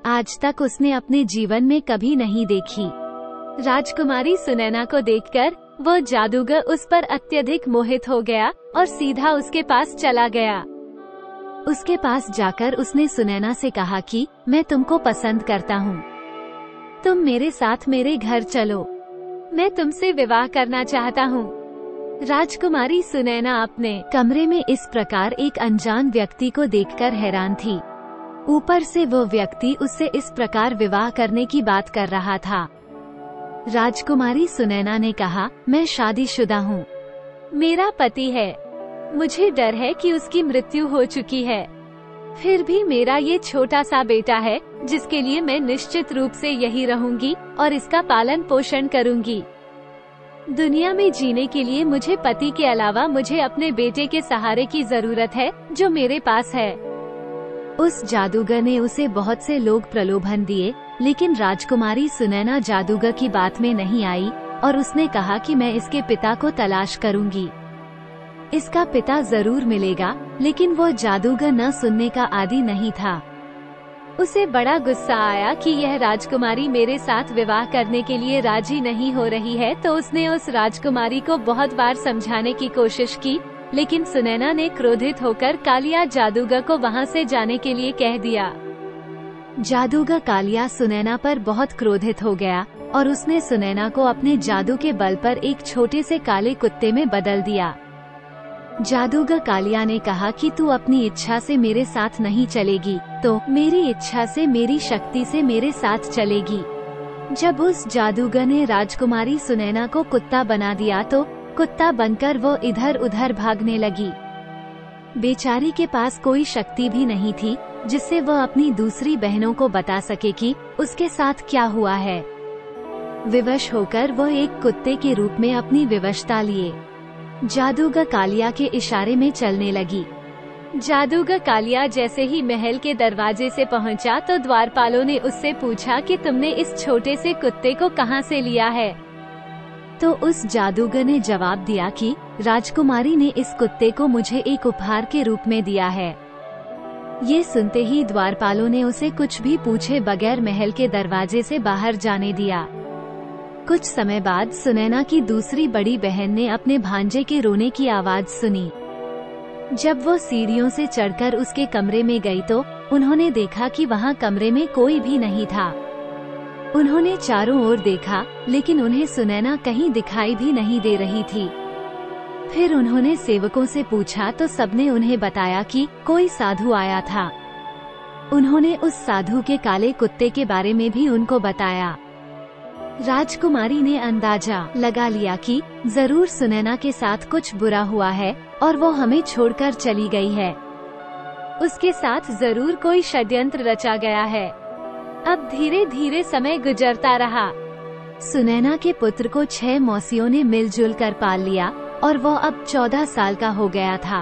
आज तक उसने अपने जीवन में कभी नहीं देखी। राजकुमारी सुनैना को देखकर वो जादूगर उस पर अत्यधिक मोहित हो गया और सीधा उसके पास चला गया। उसके पास जाकर उसने सुनैना से कहा कि मैं तुमको पसंद करता हूँ, तुम मेरे साथ मेरे घर चलो, मैं तुमसे विवाह करना चाहता हूँ। राजकुमारी सुनैना अपने कमरे में इस प्रकार एक अनजान व्यक्ति को देखकर हैरान थी। ऊपर से वो व्यक्ति उससे इस प्रकार विवाह करने की बात कर रहा था। राजकुमारी सुनैना ने कहा, मैं शादीशुदा हूँ, मेरा पति है, मुझे डर है कि उसकी मृत्यु हो चुकी है, फिर भी मेरा ये छोटा सा बेटा है जिसके लिए मैं निश्चित रूप से यही रहूंगी और इसका पालन पोषण करूंगी। दुनिया में जीने के लिए मुझे पति के अलावा मुझे अपने बेटे के सहारे की जरूरत है जो मेरे पास है। उस जादूगर ने उसे बहुत से लोग प्रलोभन दिए, लेकिन राजकुमारी सुनैना जादूगर की बात में नहीं आई और उसने कहा कि मैं इसके पिता को तलाश करूंगी, इसका पिता जरूर मिलेगा। लेकिन वो जादूगर न सुनने का आदी नहीं था। उसे बड़ा गुस्सा आया कि यह राजकुमारी मेरे साथ विवाह करने के लिए राजी नहीं हो रही है, तो उसने उस राजकुमारी को बहुत बार समझाने की कोशिश की, लेकिन सुनैना ने क्रोधित होकर कालिया जादूगर को वहां से जाने के लिए कह दिया। जादूगर कालिया सुनैना पर बहुत क्रोधित हो गया और उसने सुनैना को अपने जादू के बल पर एक छोटे से काले कुत्ते में बदल दिया। जादूगर कालिया ने कहा कि तू अपनी इच्छा से मेरे साथ नहीं चलेगी तो मेरी इच्छा से, मेरी शक्ति से मेरे साथ चलेगी। जब उस जादूगर ने राजकुमारी सुनैना को कुत्ता बना दिया तो कुत्ता बनकर वो इधर उधर भागने लगी। बेचारी के पास कोई शक्ति भी नहीं थी जिससे वह अपनी दूसरी बहनों को बता सके कि उसके साथ क्या हुआ है। विवश होकर वह एक कुत्ते के रूप में अपनी विवशता लिए जादूगर कालिया के इशारे में चलने लगी। जादूगर कालिया जैसे ही महल के दरवाजे से पहुंचा तो द्वारपालों ने उससे पूछा कि तुमने इस छोटे से कुत्ते को कहां से लिया है। तो उस जादूगर ने जवाब दिया कि राजकुमारी ने इस कुत्ते को मुझे एक उपहार के रूप में दिया है। ये सुनते ही द्वारपालों ने उसे कुछ भी पूछे बगैर महल के दरवाजे से बाहर जाने दिया। कुछ समय बाद सुनैना की दूसरी बड़ी बहन ने अपने भांजे के रोने की आवाज सुनी। जब वो सीढ़ियों से चढ़कर उसके कमरे में गई तो उन्होंने देखा कि वहाँ कमरे में कोई भी नहीं था। उन्होंने चारों ओर देखा, लेकिन उन्हें सुनैना कहीं दिखाई भी नहीं दे रही थी। फिर उन्होंने सेवकों से पूछा तो सबने उन्हें बताया कि कोई साधु आया था। उन्होंने उस साधु के काले कुत्ते के बारे में भी उनको बताया। राजकुमारी ने अंदाजा लगा लिया कि जरूर सुनैना के साथ कुछ बुरा हुआ है और वो हमें छोड़कर चली गई है। उसके साथ जरूर कोई षड्यंत्र रचा गया है। अब धीरे धीरे समय गुजरता रहा। सुनैना के पुत्र को 6 मौसियों ने मिलजुल कर पाल लिया और वो अब 14 साल का हो गया था।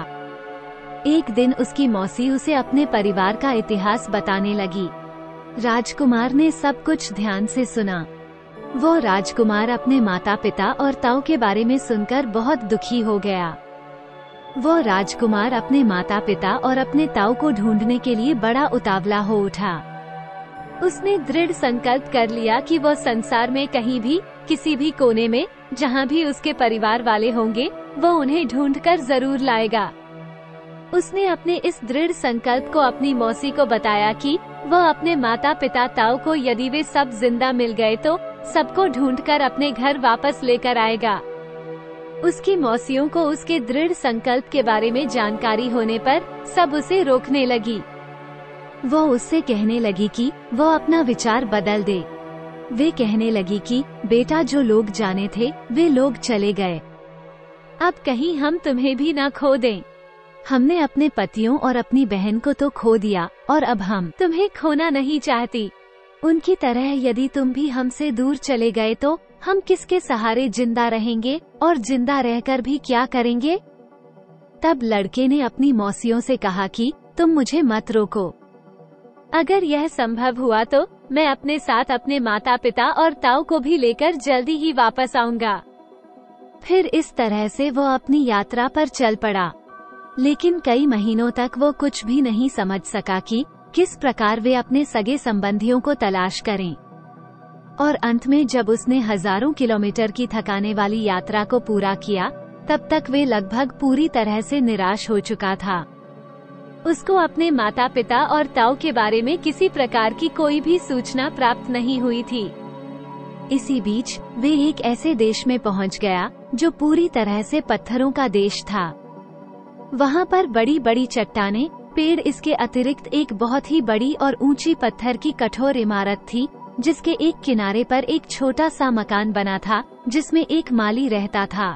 एक दिन उसकी मौसी उसे अपने परिवार का इतिहास बताने लगी। राजकुमार ने सब कुछ ध्यान से सुना। वो राजकुमार अपने माता पिता और ताऊ के बारे में सुनकर बहुत दुखी हो गया। वो राजकुमार अपने माता पिता और अपने ताऊ को ढूंढने के लिए बड़ा उतावला हो उठा। उसने दृढ़ संकल्प कर लिया कि वो संसार में कहीं भी, किसी भी कोने में, जहाँ भी उसके परिवार वाले होंगे, वो उन्हें ढूंढकर जरूर लाएगा। उसने अपने इस दृढ़ संकल्प को अपनी मौसी को बताया कि वह अपने माता पिता ताऊ को, यदि वे सब जिंदा मिल गए तो सबको ढूंढकर अपने घर वापस लेकर आएगा। उसकी मौसियों को उसके दृढ़ संकल्प के बारे में जानकारी होने पर सब उसे रोकने लगी। वो उससे कहने लगी कि वो अपना विचार बदल दे। वे कहने लगी कि बेटा, जो लोग जाने थे वे लोग चले गए, अब कहीं हम तुम्हें भी न खो दें। हमने अपने पतियों और अपनी बहन को तो खो दिया और अब हम तुम्हें खोना नहीं चाहती। उनकी तरह यदि तुम भी हमसे दूर चले गए तो हम किसके सहारे जिंदा रहेंगे और जिंदा रहकर भी क्या करेंगे। तब लड़के ने अपनी मौसियों से कहा कि तुम मुझे मत रोको। अगर यह संभव हुआ तो मैं अपने साथ अपने माता पिता और ताऊ को भी लेकर जल्दी ही वापस आऊंगा। फिर इस तरह से वो अपनी यात्रा पर चल पड़ा। लेकिन कई महीनों तक वो कुछ भी नहीं समझ सका कि किस प्रकार वे अपने सगे संबंधियों को तलाश करें। और अंत में जब उसने हजारों किलोमीटर की थकाने वाली यात्रा को पूरा किया, तब तक वे लगभग पूरी तरह से निराश हो चुका था। उसको अपने माता पिता और ताऊ के बारे में किसी प्रकार की कोई भी सूचना प्राप्त नहीं हुई थी। इसी बीच वे एक ऐसे देश में पहुंच गया जो पूरी तरह से पत्थरों का देश था। वहां पर बड़ी बड़ी चट्टानें, पेड़, इसके अतिरिक्त एक बहुत ही बड़ी और ऊंची पत्थर की कठोर इमारत थी, जिसके एक किनारे पर एक छोटा सा मकान बना था जिसमें एक माली रहता था।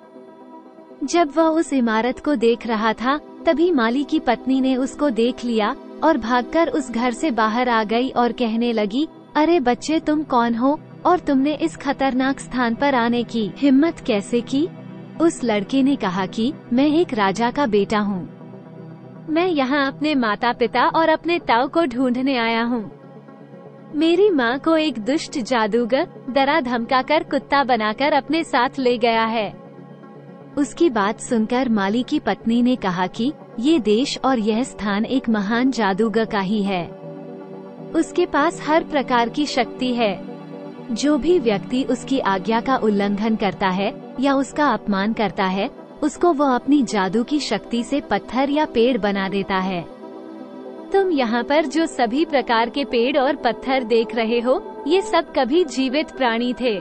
जब वह उस इमारत को देख रहा था, तभी माली की पत्नी ने उसको देख लिया और भागकर उस घर से बाहर आ गई और कहने लगी, अरे बच्चे, तुम कौन हो और तुमने इस खतरनाक स्थान पर आने की हिम्मत कैसे की? उस लड़के ने कहा कि मैं एक राजा का बेटा हूँ। मैं यहाँ अपने माता पिता और अपने ताऊ को ढूंढने आया हूँ। मेरी माँ को एक दुष्ट जादूगर डरा धमकाकर कुत्ता बनाकर अपने साथ ले गया है। उसकी बात सुनकर माली की पत्नी ने कहा कि ये देश और यह स्थान एक महान जादूगर का ही है। उसके पास हर प्रकार की शक्ति है। जो भी व्यक्ति उसकी आज्ञा का उल्लंघन करता है या उसका अपमान करता है, उसको वो अपनी जादू की शक्ति से पत्थर या पेड़ बना देता है। तुम यहाँ पर जो सभी प्रकार के पेड़ और पत्थर देख रहे हो, ये सब कभी जीवित प्राणी थे।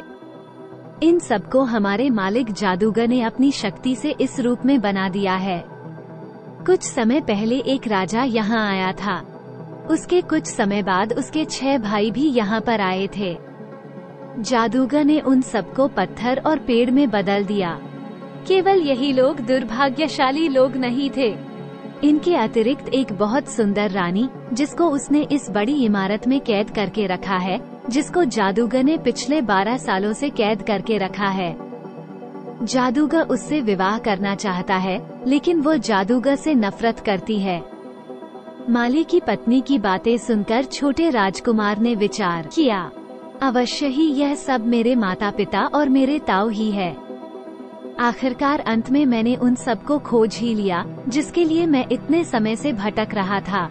इन सबको हमारे मालिक जादूगर ने अपनी शक्ति से इस रूप में बना दिया है। कुछ समय पहले एक राजा यहाँ आया था। उसके कुछ समय बाद उसके 6 भाई भी यहाँ पर आए थे। जादूगर ने उन सबको पत्थर और पेड़ में बदल दिया। केवल यही लोग दुर्भाग्यशाली लोग नहीं थे। इनके अतिरिक्त एक बहुत सुंदर रानी, जिसको उसने इस बड़ी इमारत में कैद करके रखा है, जिसको जादूगर ने पिछले 12 सालों से कैद करके रखा है। जादूगर उससे विवाह करना चाहता है, लेकिन वो जादूगर से नफरत करती है। माली की पत्नी की बातें सुनकर छोटे राजकुमार ने विचार किया, अवश्य ही यह सब मेरे माता पिता और मेरे ताऊ ही है। आखिरकार अंत में मैंने उन सबको खोज ही लिया, जिसके लिए मैं इतने समय से भटक रहा था।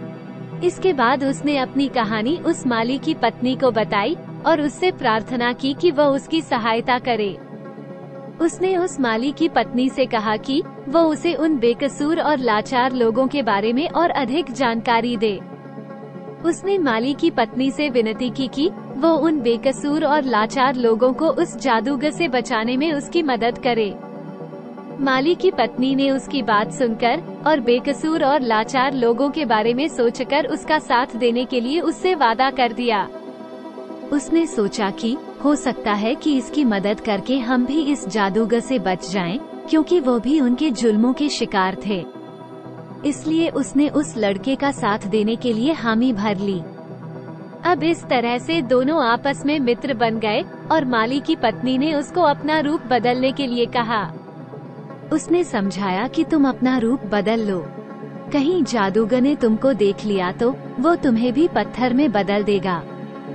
इसके बाद उसने अपनी कहानी उस माली की पत्नी को बताई और उससे प्रार्थना की कि वह उसकी सहायता करे। उसने उस माली की पत्नी से कहा कि वो उसे उन बेकसूर और लाचार लोगों के बारे में और अधिक जानकारी दे। उसने माली की पत्नी से विनती की कि वो उन बेकसूर और लाचार लोगों को उस जादूगर से बचाने में उसकी मदद करे। माली की पत्नी ने उसकी बात सुनकर और बेकसूर और लाचार लोगों के बारे में सोचकर उसका साथ देने के लिए उससे वादा कर दिया। उसने सोचा कि हो सकता है कि इसकी मदद करके हम भी इस जादूगर से बच जाएं, क्योंकि वो भी उनके जुल्मों के शिकार थे। इसलिए उसने उस लड़के का साथ देने के लिए हामी भर ली। अब इस तरह से दोनों आपस में मित्र बन गए और माली की पत्नी ने उसको अपना रूप बदलने के लिए कहा। उसने समझाया कि तुम अपना रूप बदल लो, कहीं जादूगर ने तुमको देख लिया तो वो तुम्हें भी पत्थर में बदल देगा।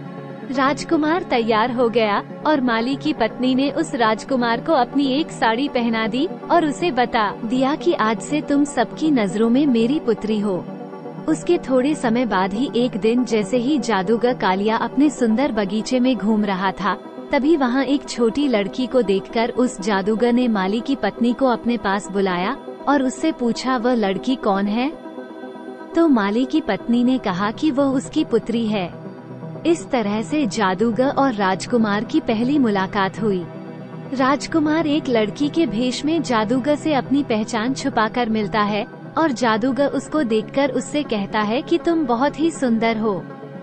राजकुमार तैयार हो गया और माली की पत्नी ने उस राजकुमार को अपनी एक साड़ी पहना दी और उसे बता दिया कि आज से तुम सबकी नजरों में मेरी पुत्री हो। उसके थोड़े समय बाद ही एक दिन जैसे ही जादूगर कालिया अपने सुंदर बगीचे में घूम रहा था, तभी वहाँ एक छोटी लड़की को देखकर उस जादूगर ने माली की पत्नी को अपने पास बुलाया और उससे पूछा वह लड़की कौन है। तो माली की पत्नी ने कहा कि वह उसकी पुत्री है। इस तरह से जादूगर और राजकुमार की पहली मुलाकात हुई। राजकुमार एक लड़की के भेष में जादूगर से अपनी पहचान छुपाकर मिलता है और जादूगर उसको देखकर उससे कहता है कि तुम बहुत ही सुंदर हो।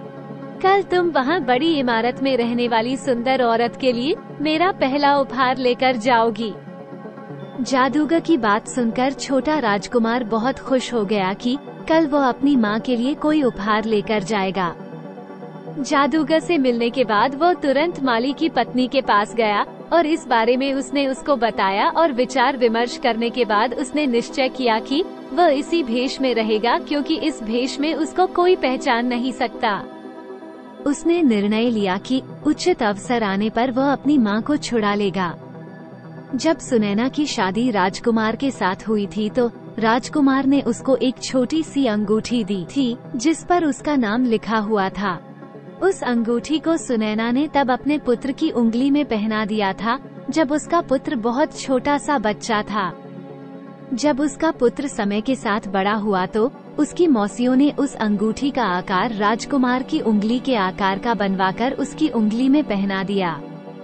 कल तुम वहाँ बड़ी इमारत में रहने वाली सुंदर औरत के लिए मेरा पहला उपहार लेकर जाओगी। जादूगर की बात सुनकर छोटा राजकुमार बहुत खुश हो गया कि कल वो अपनी माँ के लिए कोई उपहार लेकर जाएगा। जादूगर से मिलने के बाद वो तुरंत माली की पत्नी के पास गया और इस बारे में उसने उसको बताया और विचार विमर्श करने के बाद उसने निश्चय किया कि वह इसी भेष में रहेगा, क्योंकि इस भेष में उसको कोई पहचान नहीं सकता। उसने निर्णय लिया कि उचित अवसर आने पर वह अपनी माँ को छुड़ा लेगा। जब सुनैना की शादी राजकुमार के साथ हुई थी तो राजकुमार ने उसको एक छोटी सी अंगूठी दी थी जिस पर उसका नाम लिखा हुआ था। उस अंगूठी को सुनैना ने तब अपने पुत्र की उंगली में पहना दिया था जब उसका पुत्र बहुत छोटा सा बच्चा था। जब उसका पुत्र समय के साथ बड़ा हुआ तो उसकी मौसियों ने उस अंगूठी का आकार राजकुमार की उंगली के आकार का बनवाकर उसकी उंगली में पहना दिया।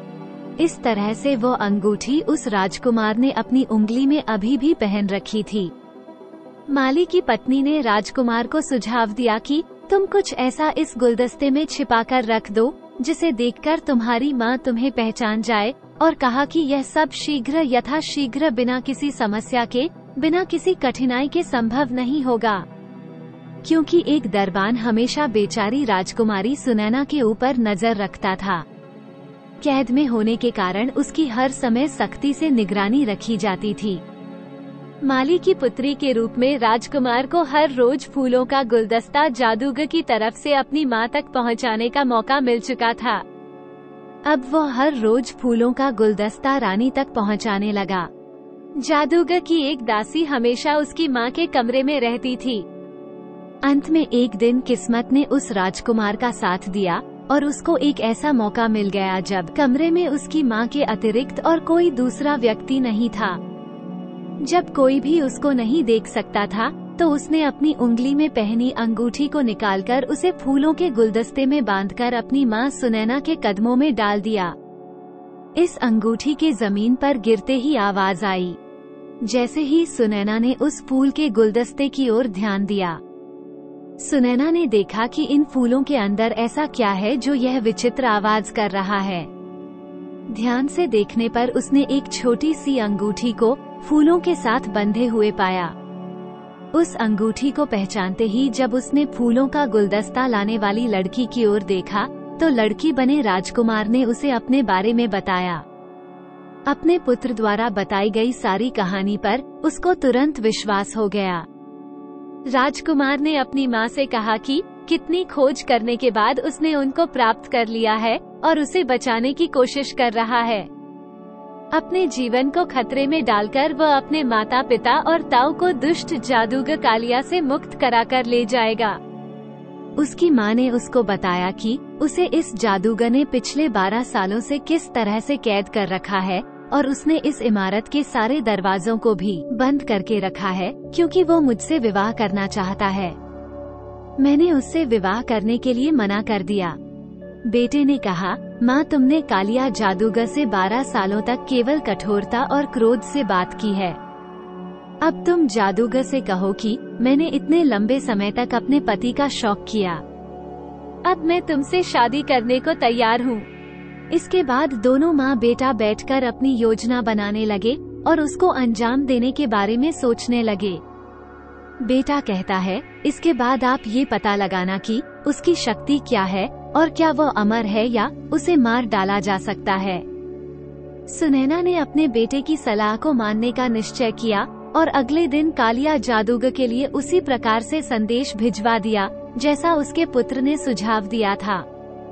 इस तरह से वो अंगूठी उस राजकुमार ने अपनी उंगली में अभी भी पहन रखी थी। माली की पत्नी ने राजकुमार को सुझाव दिया कि तुम कुछ ऐसा इस गुलदस्ते में छिपाकर रख दो जिसे देखकर तुम्हारी माँ तुम्हें पहचान जाए, और कहा कि यह सब शीघ्र यथाशीघ्र बिना किसी समस्या के, बिना किसी कठिनाई के संभव नहीं होगा, क्योंकि एक दरबान हमेशा बेचारी राजकुमारी सुनैना के ऊपर नजर रखता था। कैद में होने के कारण उसकी हर समय सख्ती से निगरानी रखी जाती थी। माली की पुत्री के रूप में राजकुमार को हर रोज फूलों का गुलदस्ता जादूगर की तरफ से अपनी माँ तक पहुँचाने का मौका मिल चुका था। अब वो हर रोज फूलों का गुलदस्ता रानी तक पहुँचाने लगा। जादूगर की एक दासी हमेशा उसकी माँ के कमरे में रहती थी। अंत में एक दिन किस्मत ने उस राजकुमार का साथ दिया और उसको एक ऐसा मौका मिल गया जब कमरे में उसकी माँ के अतिरिक्त और कोई दूसरा व्यक्ति नहीं था। जब कोई भी उसको नहीं देख सकता था तो उसने अपनी उंगली में पहनी अंगूठी को निकालकर उसे फूलों के गुलदस्ते में बांधकर अपनी माँ सुनैना के कदमों में डाल दिया। इस अंगूठी के जमीन पर गिरते ही आवाज आई। जैसे ही सुनैना ने उस फूल के गुलदस्ते की ओर ध्यान दिया, सुनैना ने देखा कि इन फूलों के अंदर ऐसा क्या है जो यह विचित्र आवाज कर रहा है। ध्यान से देखने पर उसने एक छोटी सी अंगूठी को फूलों के साथ बंधे हुए पाया। उस अंगूठी को पहचानते ही जब उसने फूलों का गुलदस्ता लाने वाली लड़की की ओर देखा तो लड़की बने राजकुमार ने उसे अपने बारे में बताया। अपने पुत्र द्वारा बताई गई सारी कहानी पर उसको तुरंत विश्वास हो गया। राजकुमार ने अपनी माँ से कहा कि कितनी खोज करने के बाद उसने उनको प्राप्त कर लिया है और उसे बचाने की कोशिश कर रहा है। अपने जीवन को खतरे में डालकर वह अपने माता पिता और ताऊ को दुष्ट जादूगर कालिया से मुक्त कराकर ले जाएगा। उसकी माँ ने उसको बताया कि उसे इस जादूगर ने पिछले 12 सालों से किस तरह से कैद कर रखा है और उसने इस इमारत के सारे दरवाजों को भी बंद करके रखा है क्योंकि वो मुझसे विवाह करना चाहता है। मैंने उससे विवाह करने के लिए मना कर दिया। बेटे ने कहा, माँ तुमने कालिया जादूगर से 12 सालों तक केवल कठोरता और क्रोध से बात की है। अब तुम जादूगर से कहो कि मैंने इतने लंबे समय तक अपने पति का शौक किया। अब मैं तुमसे शादी करने को तैयार हूँ। इसके बाद दोनों माँ बेटा बैठकर अपनी योजना बनाने लगे और उसको अंजाम देने के बारे में सोचने लगे। बेटा कहता है, इसके बाद आप ये पता लगाना कि उसकी शक्ति क्या है और क्या वो अमर है या उसे मार डाला जा सकता है। सुनैना ने अपने बेटे की सलाह को मानने का निश्चय किया और अगले दिन कालिया जादूगर के लिए उसी प्रकार से संदेश भिजवा दिया जैसा उसके पुत्र ने सुझाव दिया था।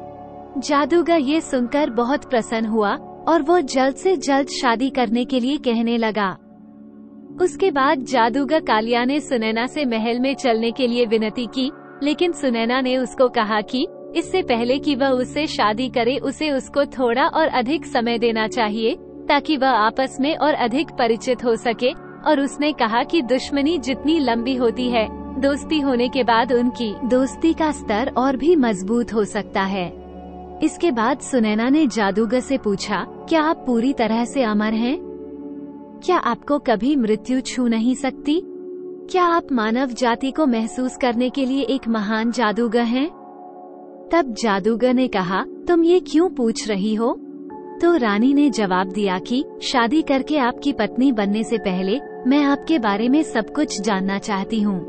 जादूगर ये सुनकर बहुत प्रसन्न हुआ और वो जल्द से जल्द शादी करने के लिए कहने लगा। उसके बाद जादूगर कालिया ने सुनैना से महल में चलने के लिए विनती की, लेकिन सुनैना ने उसको कहा कि इससे पहले कि वह उससे शादी करे उसे उसको थोड़ा और अधिक समय देना चाहिए ताकि वह आपस में और अधिक परिचित हो सके। और उसने कहा कि दुश्मनी जितनी लंबी होती है, दोस्ती होने के बाद उनकी दोस्ती का स्तर और भी मजबूत हो सकता है। इसके बाद सुनैना ने जादूगर से पूछा, क्या आप पूरी तरह से अमर हैं? क्या आपको कभी मृत्यु छू नहीं सकती? क्या आप मानव जाति को महसूस करने के लिए एक महान जादूगर हैं? तब जादूगर ने कहा, तुम ये क्यों पूछ रही हो? तो रानी ने जवाब दिया कि शादी करके आपकी पत्नी बनने से पहले मैं आपके बारे में सब कुछ जानना चाहती हूँ।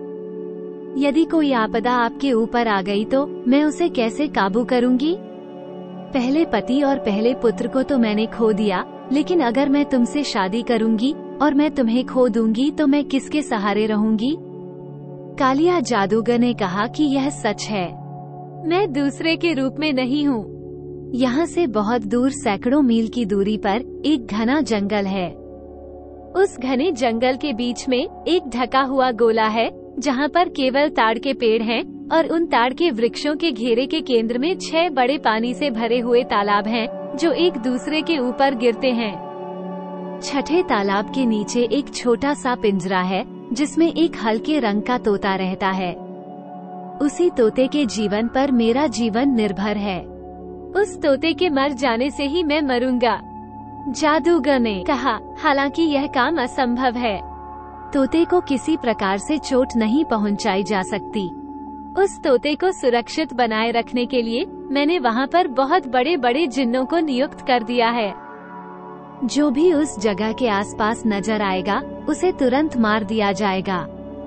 यदि कोई आपदा आपके ऊपर आ गई तो मैं उसे कैसे काबू करूँगी? पहले पति और पहले पुत्र को तो मैंने खो दिया, लेकिन अगर मैं तुमसे शादी करूँगी और मैं तुम्हें खो दूंगी तो मैं किसके सहारे रहूंगी? कालिया जादूगर ने कहा कि यह सच है, मैं दूसरे के रूप में नहीं हूँ। यहाँ से बहुत दूर सैकड़ों मील की दूरी पर एक घना जंगल है। उस घने जंगल के बीच में एक ढका हुआ गोला है जहाँ पर केवल ताड़ के पेड़ हैं और उन ताड़ के वृक्षों के घेरे के केंद्र में 6 बड़े पानी से भरे हुए तालाब हैं जो एक दूसरे के ऊपर गिरते हैं। छठे तालाब के नीचे एक छोटा सा पिंजरा है जिसमें एक हल्के रंग का तोता रहता है। उसी तोते के जीवन पर मेरा जीवन निर्भर है। उस तोते के मर जाने से ही मैं मरूंगा, जादूगर ने कहा। हालांकि यह काम असंभव है। तोते को किसी प्रकार से चोट नहीं पहुंचाई जा सकती। उस तोते को सुरक्षित बनाए रखने के लिए मैंने वहाँ पर बहुत बड़े बड़े जिन्नों को नियुक्त कर दिया है। जो भी उस जगह के आसपास नजर आएगा उसे तुरंत मार दिया जाएगा।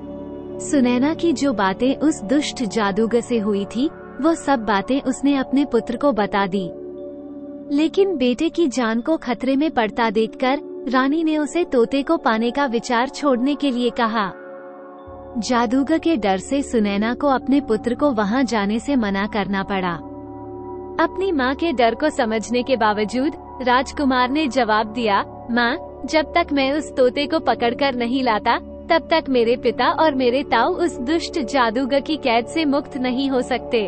सुनैना की जो बातें उस दुष्ट जादूगर से हुई थी वो सब बातें उसने अपने पुत्र को बता दी। लेकिन बेटे की जान को खतरे में पड़ता देखकर रानी ने उसे तोते को पाने का विचार छोड़ने के लिए कहा। जादूगर के डर से सुनैना को अपने पुत्र को वहां जाने से मना करना पड़ा। अपनी मां के डर को समझने के बावजूद राजकुमार ने जवाब दिया, मां, जब तक मैं उस तोते को पकड़कर नहीं लाता तब तक मेरे पिता और मेरे ताऊ उस दुष्ट जादूगर की कैद से मुक्त नहीं हो सकते।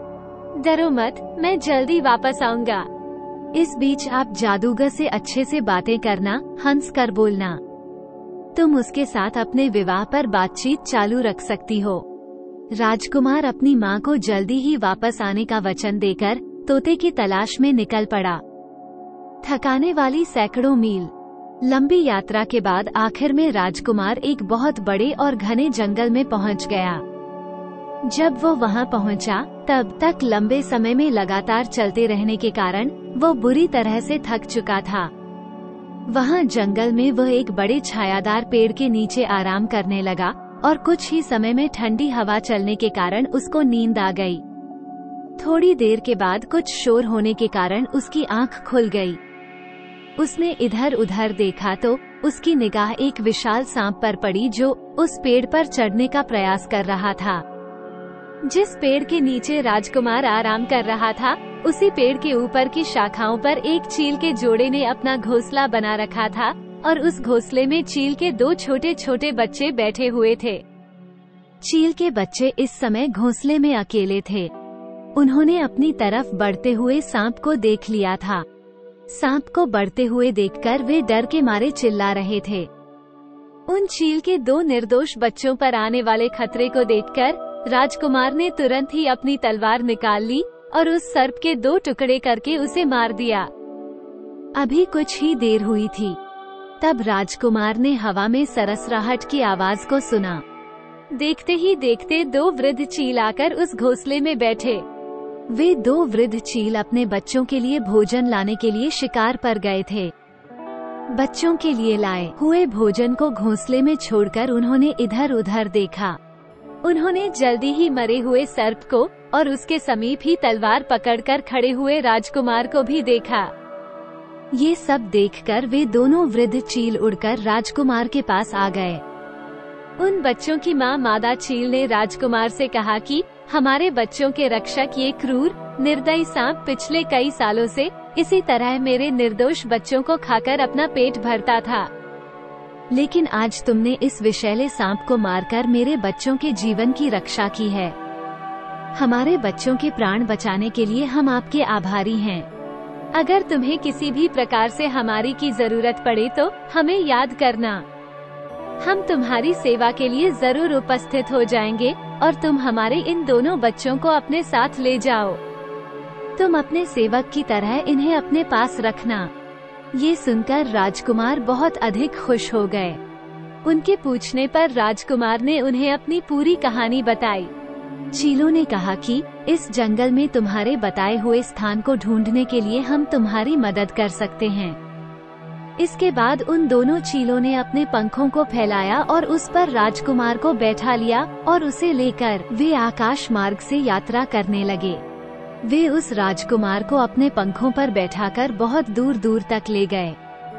डरो मत, मैं जल्दी वापस आऊंगा। इस बीच आप जादूगर से अच्छे से बातें करना, हंस कर बोलना। तुम उसके साथ अपने विवाह पर बातचीत चालू रख सकती हो। राजकुमार अपनी मां को जल्दी ही वापस आने का वचन देकर तोते की तलाश में निकल पड़ा। थकाने वाली सैकड़ों मील लंबी यात्रा के बाद आखिर में राजकुमार एक बहुत बड़े और घने जंगल में पहुंच गया। जब वो वहां पहुंचा तब तक लंबे समय में लगातार चलते रहने के कारण वो बुरी तरह से थक चुका था। वहां जंगल में वह एक बड़े छायादार पेड़ के नीचे आराम करने लगा और कुछ ही समय में ठंडी हवा चलने के कारण उसको नींद आ गई। थोड़ी देर के बाद कुछ शोर होने के कारण उसकी आंख खुल गई। उसने इधर उधर देखा तो उसकी निगाह एक विशाल सांप पर पड़ी जो उस पेड़ पर चढ़ने का प्रयास कर रहा था। जिस पेड़ के नीचे राजकुमार आराम कर रहा था उसी पेड़ के ऊपर की शाखाओं पर एक चील के जोड़े ने अपना घोंसला बना रखा था और उस घोंसले में चील के 2 छोटे छोटे बच्चे बैठे हुए थे। चील के बच्चे इस समय घोंसले में अकेले थे। उन्होंने अपनी तरफ बढ़ते हुए सांप को देख लिया था। सांप को बढ़ते हुए देखकर वे डर के मारे चिल्ला रहे थे। उन चील के 2 निर्दोष बच्चों पर आने वाले खतरे को देखकर राजकुमार ने तुरंत ही अपनी तलवार निकाल ली और उस सर्प के 2 टुकड़े करके उसे मार दिया। अभी कुछ ही देर हुई थी तब राजकुमार ने हवा में सरसराहट की आवाज को सुना। देखते ही देखते 2 वृद्ध चील आकर उस घोंसले में बैठे। वे 2 वृद्ध चील अपने बच्चों के लिए भोजन लाने के लिए शिकार पर गए थे। बच्चों के लिए लाए हुए भोजन को घोंसले में छोड़कर उन्होंने इधर उधर देखा। उन्होंने जल्दी ही मरे हुए सर्प को और उसके समीप ही तलवार पकड़कर खड़े हुए राजकुमार को भी देखा। ये सब देखकर वे दोनों वृद्ध चील उड़कर राजकुमार के पास आ गए। उन बच्चों की माँ मादा चील ने राजकुमार से कहा कि हमारे बच्चों के रक्षक ये क्रूर निर्दयी सांप पिछले कई सालों से इसी तरह मेरे निर्दोष बच्चों को खाकर अपना पेट भरता था, लेकिन आज तुमने इस विषैले सांप को मारकर मेरे बच्चों के जीवन की रक्षा की है। हमारे बच्चों के प्राण बचाने के लिए हम आपके आभारी हैं। अगर तुम्हें किसी भी प्रकार से हमारी की जरूरत पड़े तो हमें याद करना। हम तुम्हारी सेवा के लिए जरूर उपस्थित हो जाएंगे और तुम हमारे इन दोनों बच्चों को अपने साथ ले जाओ। तुम अपने सेवक की तरह इन्हें अपने पास रखना। ये सुनकर राजकुमार बहुत अधिक खुश हो गए। उनके पूछने पर राजकुमार ने उन्हें अपनी पूरी कहानी बताई। चीलों ने कहा कि इस जंगल में तुम्हारे बताए हुए स्थान को ढूंढने के लिए हम तुम्हारी मदद कर सकते हैं। इसके बाद उन दोनों चीलों ने अपने पंखों को फैलाया और उस पर राजकुमार को बैठा लिया और उसे लेकर वे आकाश मार्ग से यात्रा करने लगे। वे उस राजकुमार को अपने पंखों पर बैठाकर बहुत दूर दूर तक ले गए।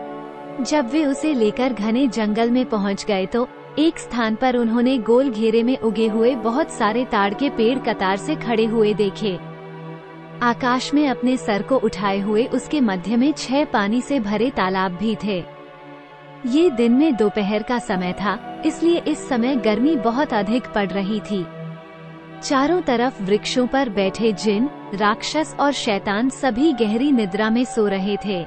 जब वे उसे लेकर घने जंगल में पहुंच गए तो एक स्थान पर उन्होंने गोल घेरे में उगे हुए बहुत सारे ताड़ के पेड़ कतार से खड़े हुए देखे। आकाश में अपने सर को उठाए हुए उसके मध्य में 6 पानी से भरे तालाब भी थे। ये दिन में दोपहर का समय था, इसलिए इस समय गर्मी बहुत अधिक पड़ रही थी। चारों तरफ वृक्षों पर बैठे जिन, राक्षस और शैतान सभी गहरी निद्रा में सो रहे थे।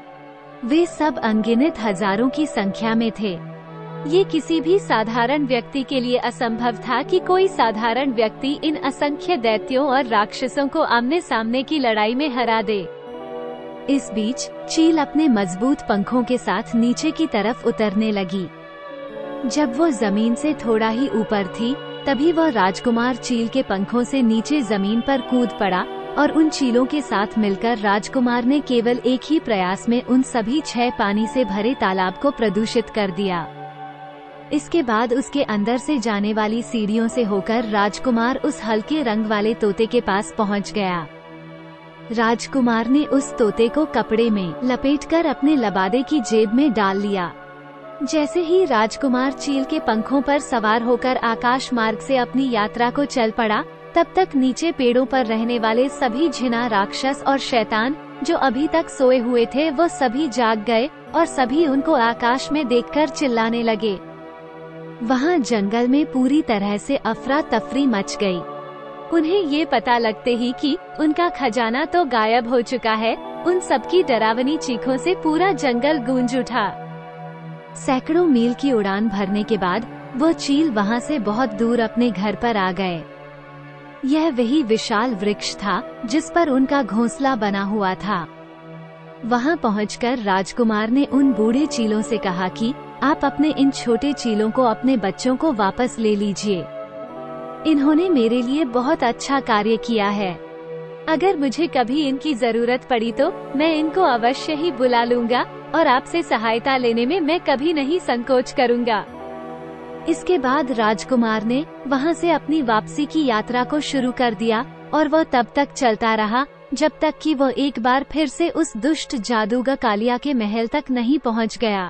वे सब अनगिनत हजारों की संख्या में थे। ये किसी भी साधारण व्यक्ति के लिए असंभव था कि कोई साधारण व्यक्ति इन असंख्य दैत्यों और राक्षसों को आमने सामने की लड़ाई में हरा दे। इस बीच चील अपने मजबूत पंखों के साथ नीचे की तरफ उतरने लगी। जब वो जमीन से थोड़ा ही ऊपर थी, तभी वह राजकुमार चील के पंखों से नीचे जमीन पर कूद पड़ा और उन चीलों के साथ मिलकर राजकुमार ने केवल एक ही प्रयास में उन सभी 6 पानी से भरे तालाब को प्रदूषित कर दिया। इसके बाद उसके अंदर से जाने वाली सीढ़ियों से होकर राजकुमार उस हल्के रंग वाले तोते के पास पहुंच गया। राजकुमार ने उस तोते को कपड़े में लपेटकर अपने लबादे की जेब में डाल लिया। जैसे ही राजकुमार चील के पंखों पर सवार होकर आकाश मार्ग से अपनी यात्रा को चल पड़ा, तब तक नीचे पेड़ों पर रहने वाले सभी जिना, राक्षस और शैतान जो अभी तक सोए हुए थे, वो सभी जाग गए और सभी उनको आकाश में देखकर चिल्लाने लगे। वहाँ जंगल में पूरी तरह से अफरा तफरी मच गई। उन्हें ये पता लगते ही कि उनका खजाना तो गायब हो चुका है, उन सबकी डरावनी चीखों से पूरा जंगल गूंज उठा। सैकड़ों मील की उड़ान भरने के बाद वो चील वहाँ से बहुत दूर अपने घर पर आ गए। यह वही विशाल वृक्ष था जिस पर उनका घोंसला बना हुआ था। वहाँ पहुंचकर राजकुमार ने उन बूढ़े चीलों से कहा कि आप अपने इन छोटे चीलों को, अपने बच्चों को वापस ले लीजिए। इन्होंने मेरे लिए बहुत अच्छा कार्य किया है। अगर मुझे कभी इनकी जरूरत पड़ी तो मैं इनको अवश्य ही बुला लूंगा और आपसे सहायता लेने में मैं कभी नहीं संकोच करूंगा। इसके बाद राजकुमार ने वहां से अपनी वापसी की यात्रा को शुरू कर दिया और वह तब तक चलता रहा जब तक कि वह एक बार फिर से उस दुष्ट जादूगर कालिया के महल तक नहीं पहुंच गया।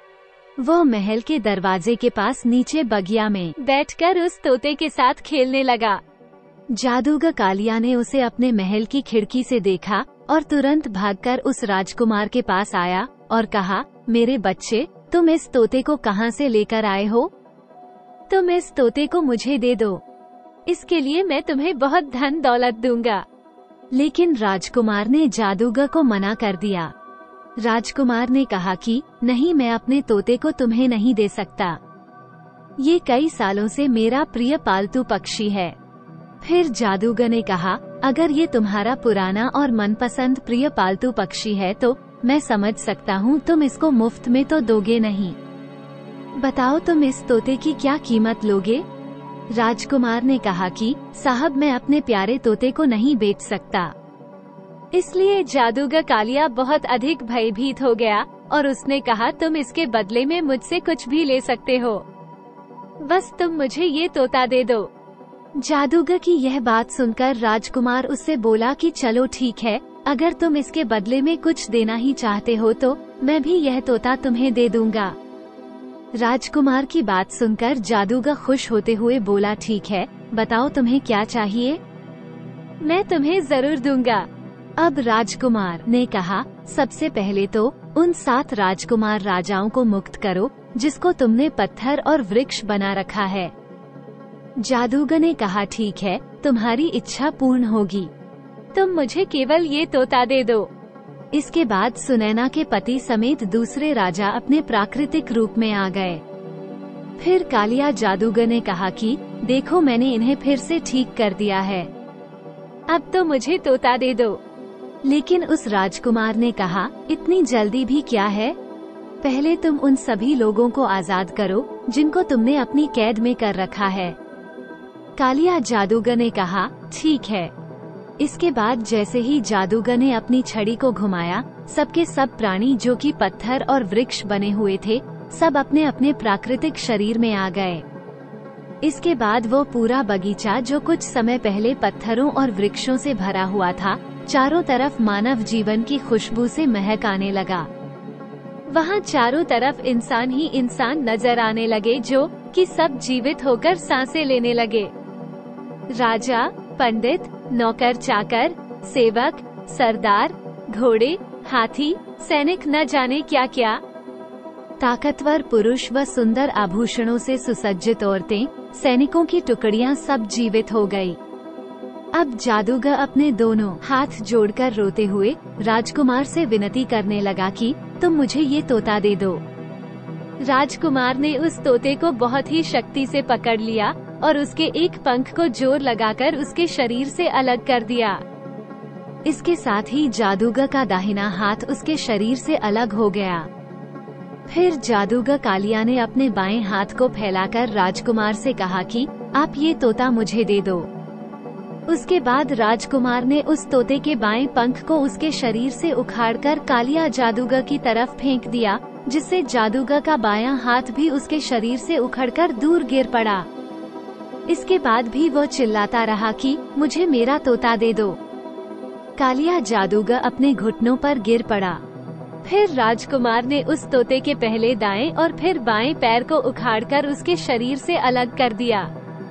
वो महल के दरवाजे के पास नीचे बगिया में बैठकर उस तोते के साथ खेलने लगा। जादूगर कालिया ने उसे अपने महल की खिड़की से देखा और तुरंत भागकर उस राजकुमार के पास आया और कहा, मेरे बच्चे, तुम इस तोते को कहाँ से लेकर आए हो? तुम इस तोते को मुझे दे दो, इसके लिए मैं तुम्हें बहुत धन दौलत दूंगा। लेकिन राजकुमार ने जादूगर को मना कर दिया। राजकुमार ने कहा कि नहीं, मैं अपने तोते को तुम्हें नहीं दे सकता। ये कई सालों से मेरा प्रिय पालतू पक्षी है। फिर जादूगर ने कहा, अगर ये तुम्हारा पुराना और मनपसंद प्रिय पालतू पक्षी है तो मैं समझ सकता हूँ तुम इसको मुफ्त में तो दोगे नहीं। बताओ, तुम इस तोते की क्या कीमत लोगे? राजकुमार ने कहा कि साहब, मैं अपने प्यारे तोते को नहीं बेच सकता। इसलिए जादूगर कालिया बहुत अधिक भयभीत हो गया और उसने कहा, तुम इसके बदले में मुझसे कुछ भी ले सकते हो, बस तुम मुझे ये तोता दे दो। जादूगर की यह बात सुनकर राजकुमार उससे बोला कि चलो ठीक है, अगर तुम इसके बदले में कुछ देना ही चाहते हो तो मैं भी यह तोता तुम्हें दे दूंगा। राजकुमार की बात सुनकर जादूगर खुश होते हुए बोला, ठीक है, बताओ तुम्हें क्या चाहिए? मैं तुम्हें जरूर दूंगा। अब राजकुमार ने कहा, सबसे पहले तो उन 7 राजकुमार राजाओं को मुक्त करो जिसको तुमने पत्थर और वृक्ष बना रखा है। जादूगर ने कहा, ठीक है, तुम्हारी इच्छा पूर्ण होगी, तुम मुझे केवल ये तोता दे दो। इसके बाद सुनैना के पति समेत दूसरे राजा अपने प्राकृतिक रूप में आ गए। फिर कालिया जादूगर ने कहा कि देखो, मैंने इन्हें फिर से ठीक कर दिया है, अब तो मुझे तोता दे दो। लेकिन उस राजकुमार ने कहा, इतनी जल्दी भी क्या है? पहले तुम उन सभी लोगों को आजाद करो जिनको तुमने अपनी कैद में कर रखा है। कालिया जादूगर ने कहा, ठीक है। इसके बाद जैसे ही जादूगर ने अपनी छड़ी को घुमाया, सबके सब प्राणी जो कि पत्थर और वृक्ष बने हुए थे, सब अपने अपने प्राकृतिक शरीर में आ गए। इसके बाद वो पूरा बगीचा जो कुछ समय पहले पत्थरों और वृक्षों से भरा हुआ था, चारों तरफ मानव जीवन की खुशबू से महक आने लगा। वहाँ चारों तरफ इंसान ही इंसान नजर आने लगे जो कि सब जीवित होकर सांसें लेने लगे। राजा, पंडित, नौकर चाकर, सेवक, सरदार, घोड़े, हाथी, सैनिक, न जाने क्या क्या। ताकतवर पुरुष व सुंदर आभूषणों से सुसज्जित औरतें, सैनिकों की टुकड़ियां सब जीवित हो गई। अब जादूगर अपने दोनों हाथ जोड़कर रोते हुए राजकुमार से विनती करने लगा कि तुम मुझे ये तोता दे दो। राजकुमार ने उस तोते को बहुत ही शक्ति से पकड़ लिया और उसके एक पंख को जोर लगाकर उसके शरीर से अलग कर दिया। इसके साथ ही जादूगर का दाहिना हाथ उसके शरीर से अलग हो गया। फिर जादूगर कालिया ने अपने बाएं हाथ को फैलाकर राजकुमार से कहा कि आप ये तोता मुझे दे दो। उसके बाद राजकुमार ने उस तोते के बाएं पंख को उसके शरीर से उखाड़कर कालिया जादूगर की तरफ फेंक दिया, जिससे जादूगर का बायां हाथ भी उसके शरीर से उखड़कर दूर गिर पड़ा। इसके बाद भी वो चिल्लाता रहा कि मुझे मेरा तोता दे दो। कालिया जादूगर अपने घुटनों पर गिर पड़ा। फिर राजकुमार ने उस तोते के पहले दाएं और फिर बाएं पैर को उखाड़कर उसके शरीर से अलग कर दिया।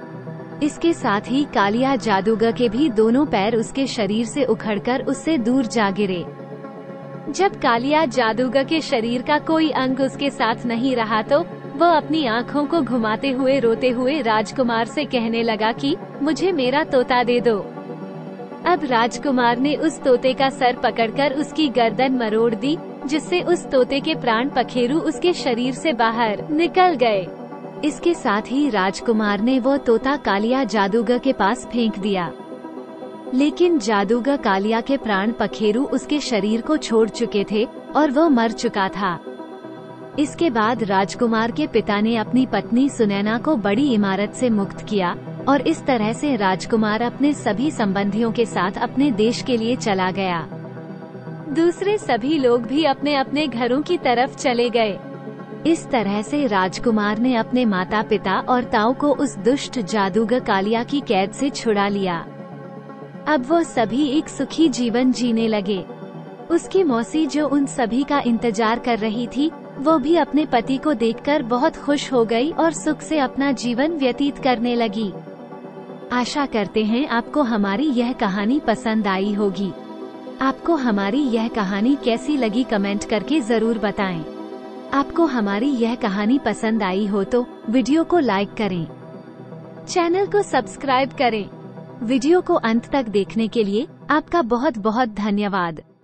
इसके साथ ही कालिया जादूगर के भी दोनों पैर उसके शरीर से उखड़कर उससे दूर जा गिरे। जब कालिया जादूगर के शरीर का कोई अंग उसके साथ नहीं रहा तो वह अपनी आँखों को घुमाते हुए रोते हुए राजकुमार से कहने लगा कि मुझे मेरा तोता दे दो। अब राजकुमार ने उस तोते का सर पकड़कर उसकी गर्दन मरोड़ दी, जिससे उस तोते के प्राण पखेरु उसके शरीर से बाहर निकल गए। इसके साथ ही राजकुमार ने वो तोता कालिया जादूगर के पास फेंक दिया, लेकिन जादूगर कालिया के प्राण पखेरु उसके शरीर को छोड़ चुके थे और वो मर चुका था। इसके बाद राजकुमार के पिता ने अपनी पत्नी सुनैना को बड़ी इमारत से मुक्त किया और इस तरह से राजकुमार अपने सभी संबंधियों के साथ अपने देश के लिए चला गया। दूसरे सभी लोग भी अपने अपने घरों की तरफ चले गए। इस तरह से राजकुमार ने अपने माता पिता और ताऊ को उस दुष्ट जादूगर कालिया की कैद से छुड़ा लिया। अब वो सभी एक सुखी जीवन जीने लगे। उसकी मौसी जो उन सभी का इंतजार कर रही थी, वो भी अपने पति को देखकर बहुत खुश हो गई और सुख से अपना जीवन व्यतीत करने लगी। आशा करते हैं आपको हमारी यह कहानी पसंद आई होगी। आपको हमारी यह कहानी कैसी लगी कमेंट करके जरूर बताएं। आपको हमारी यह कहानी पसंद आई हो तो वीडियो को लाइक करें, चैनल को सब्सक्राइब करें। वीडियो को अंत तक देखने के लिए आपका बहुत बहुत धन्यवाद।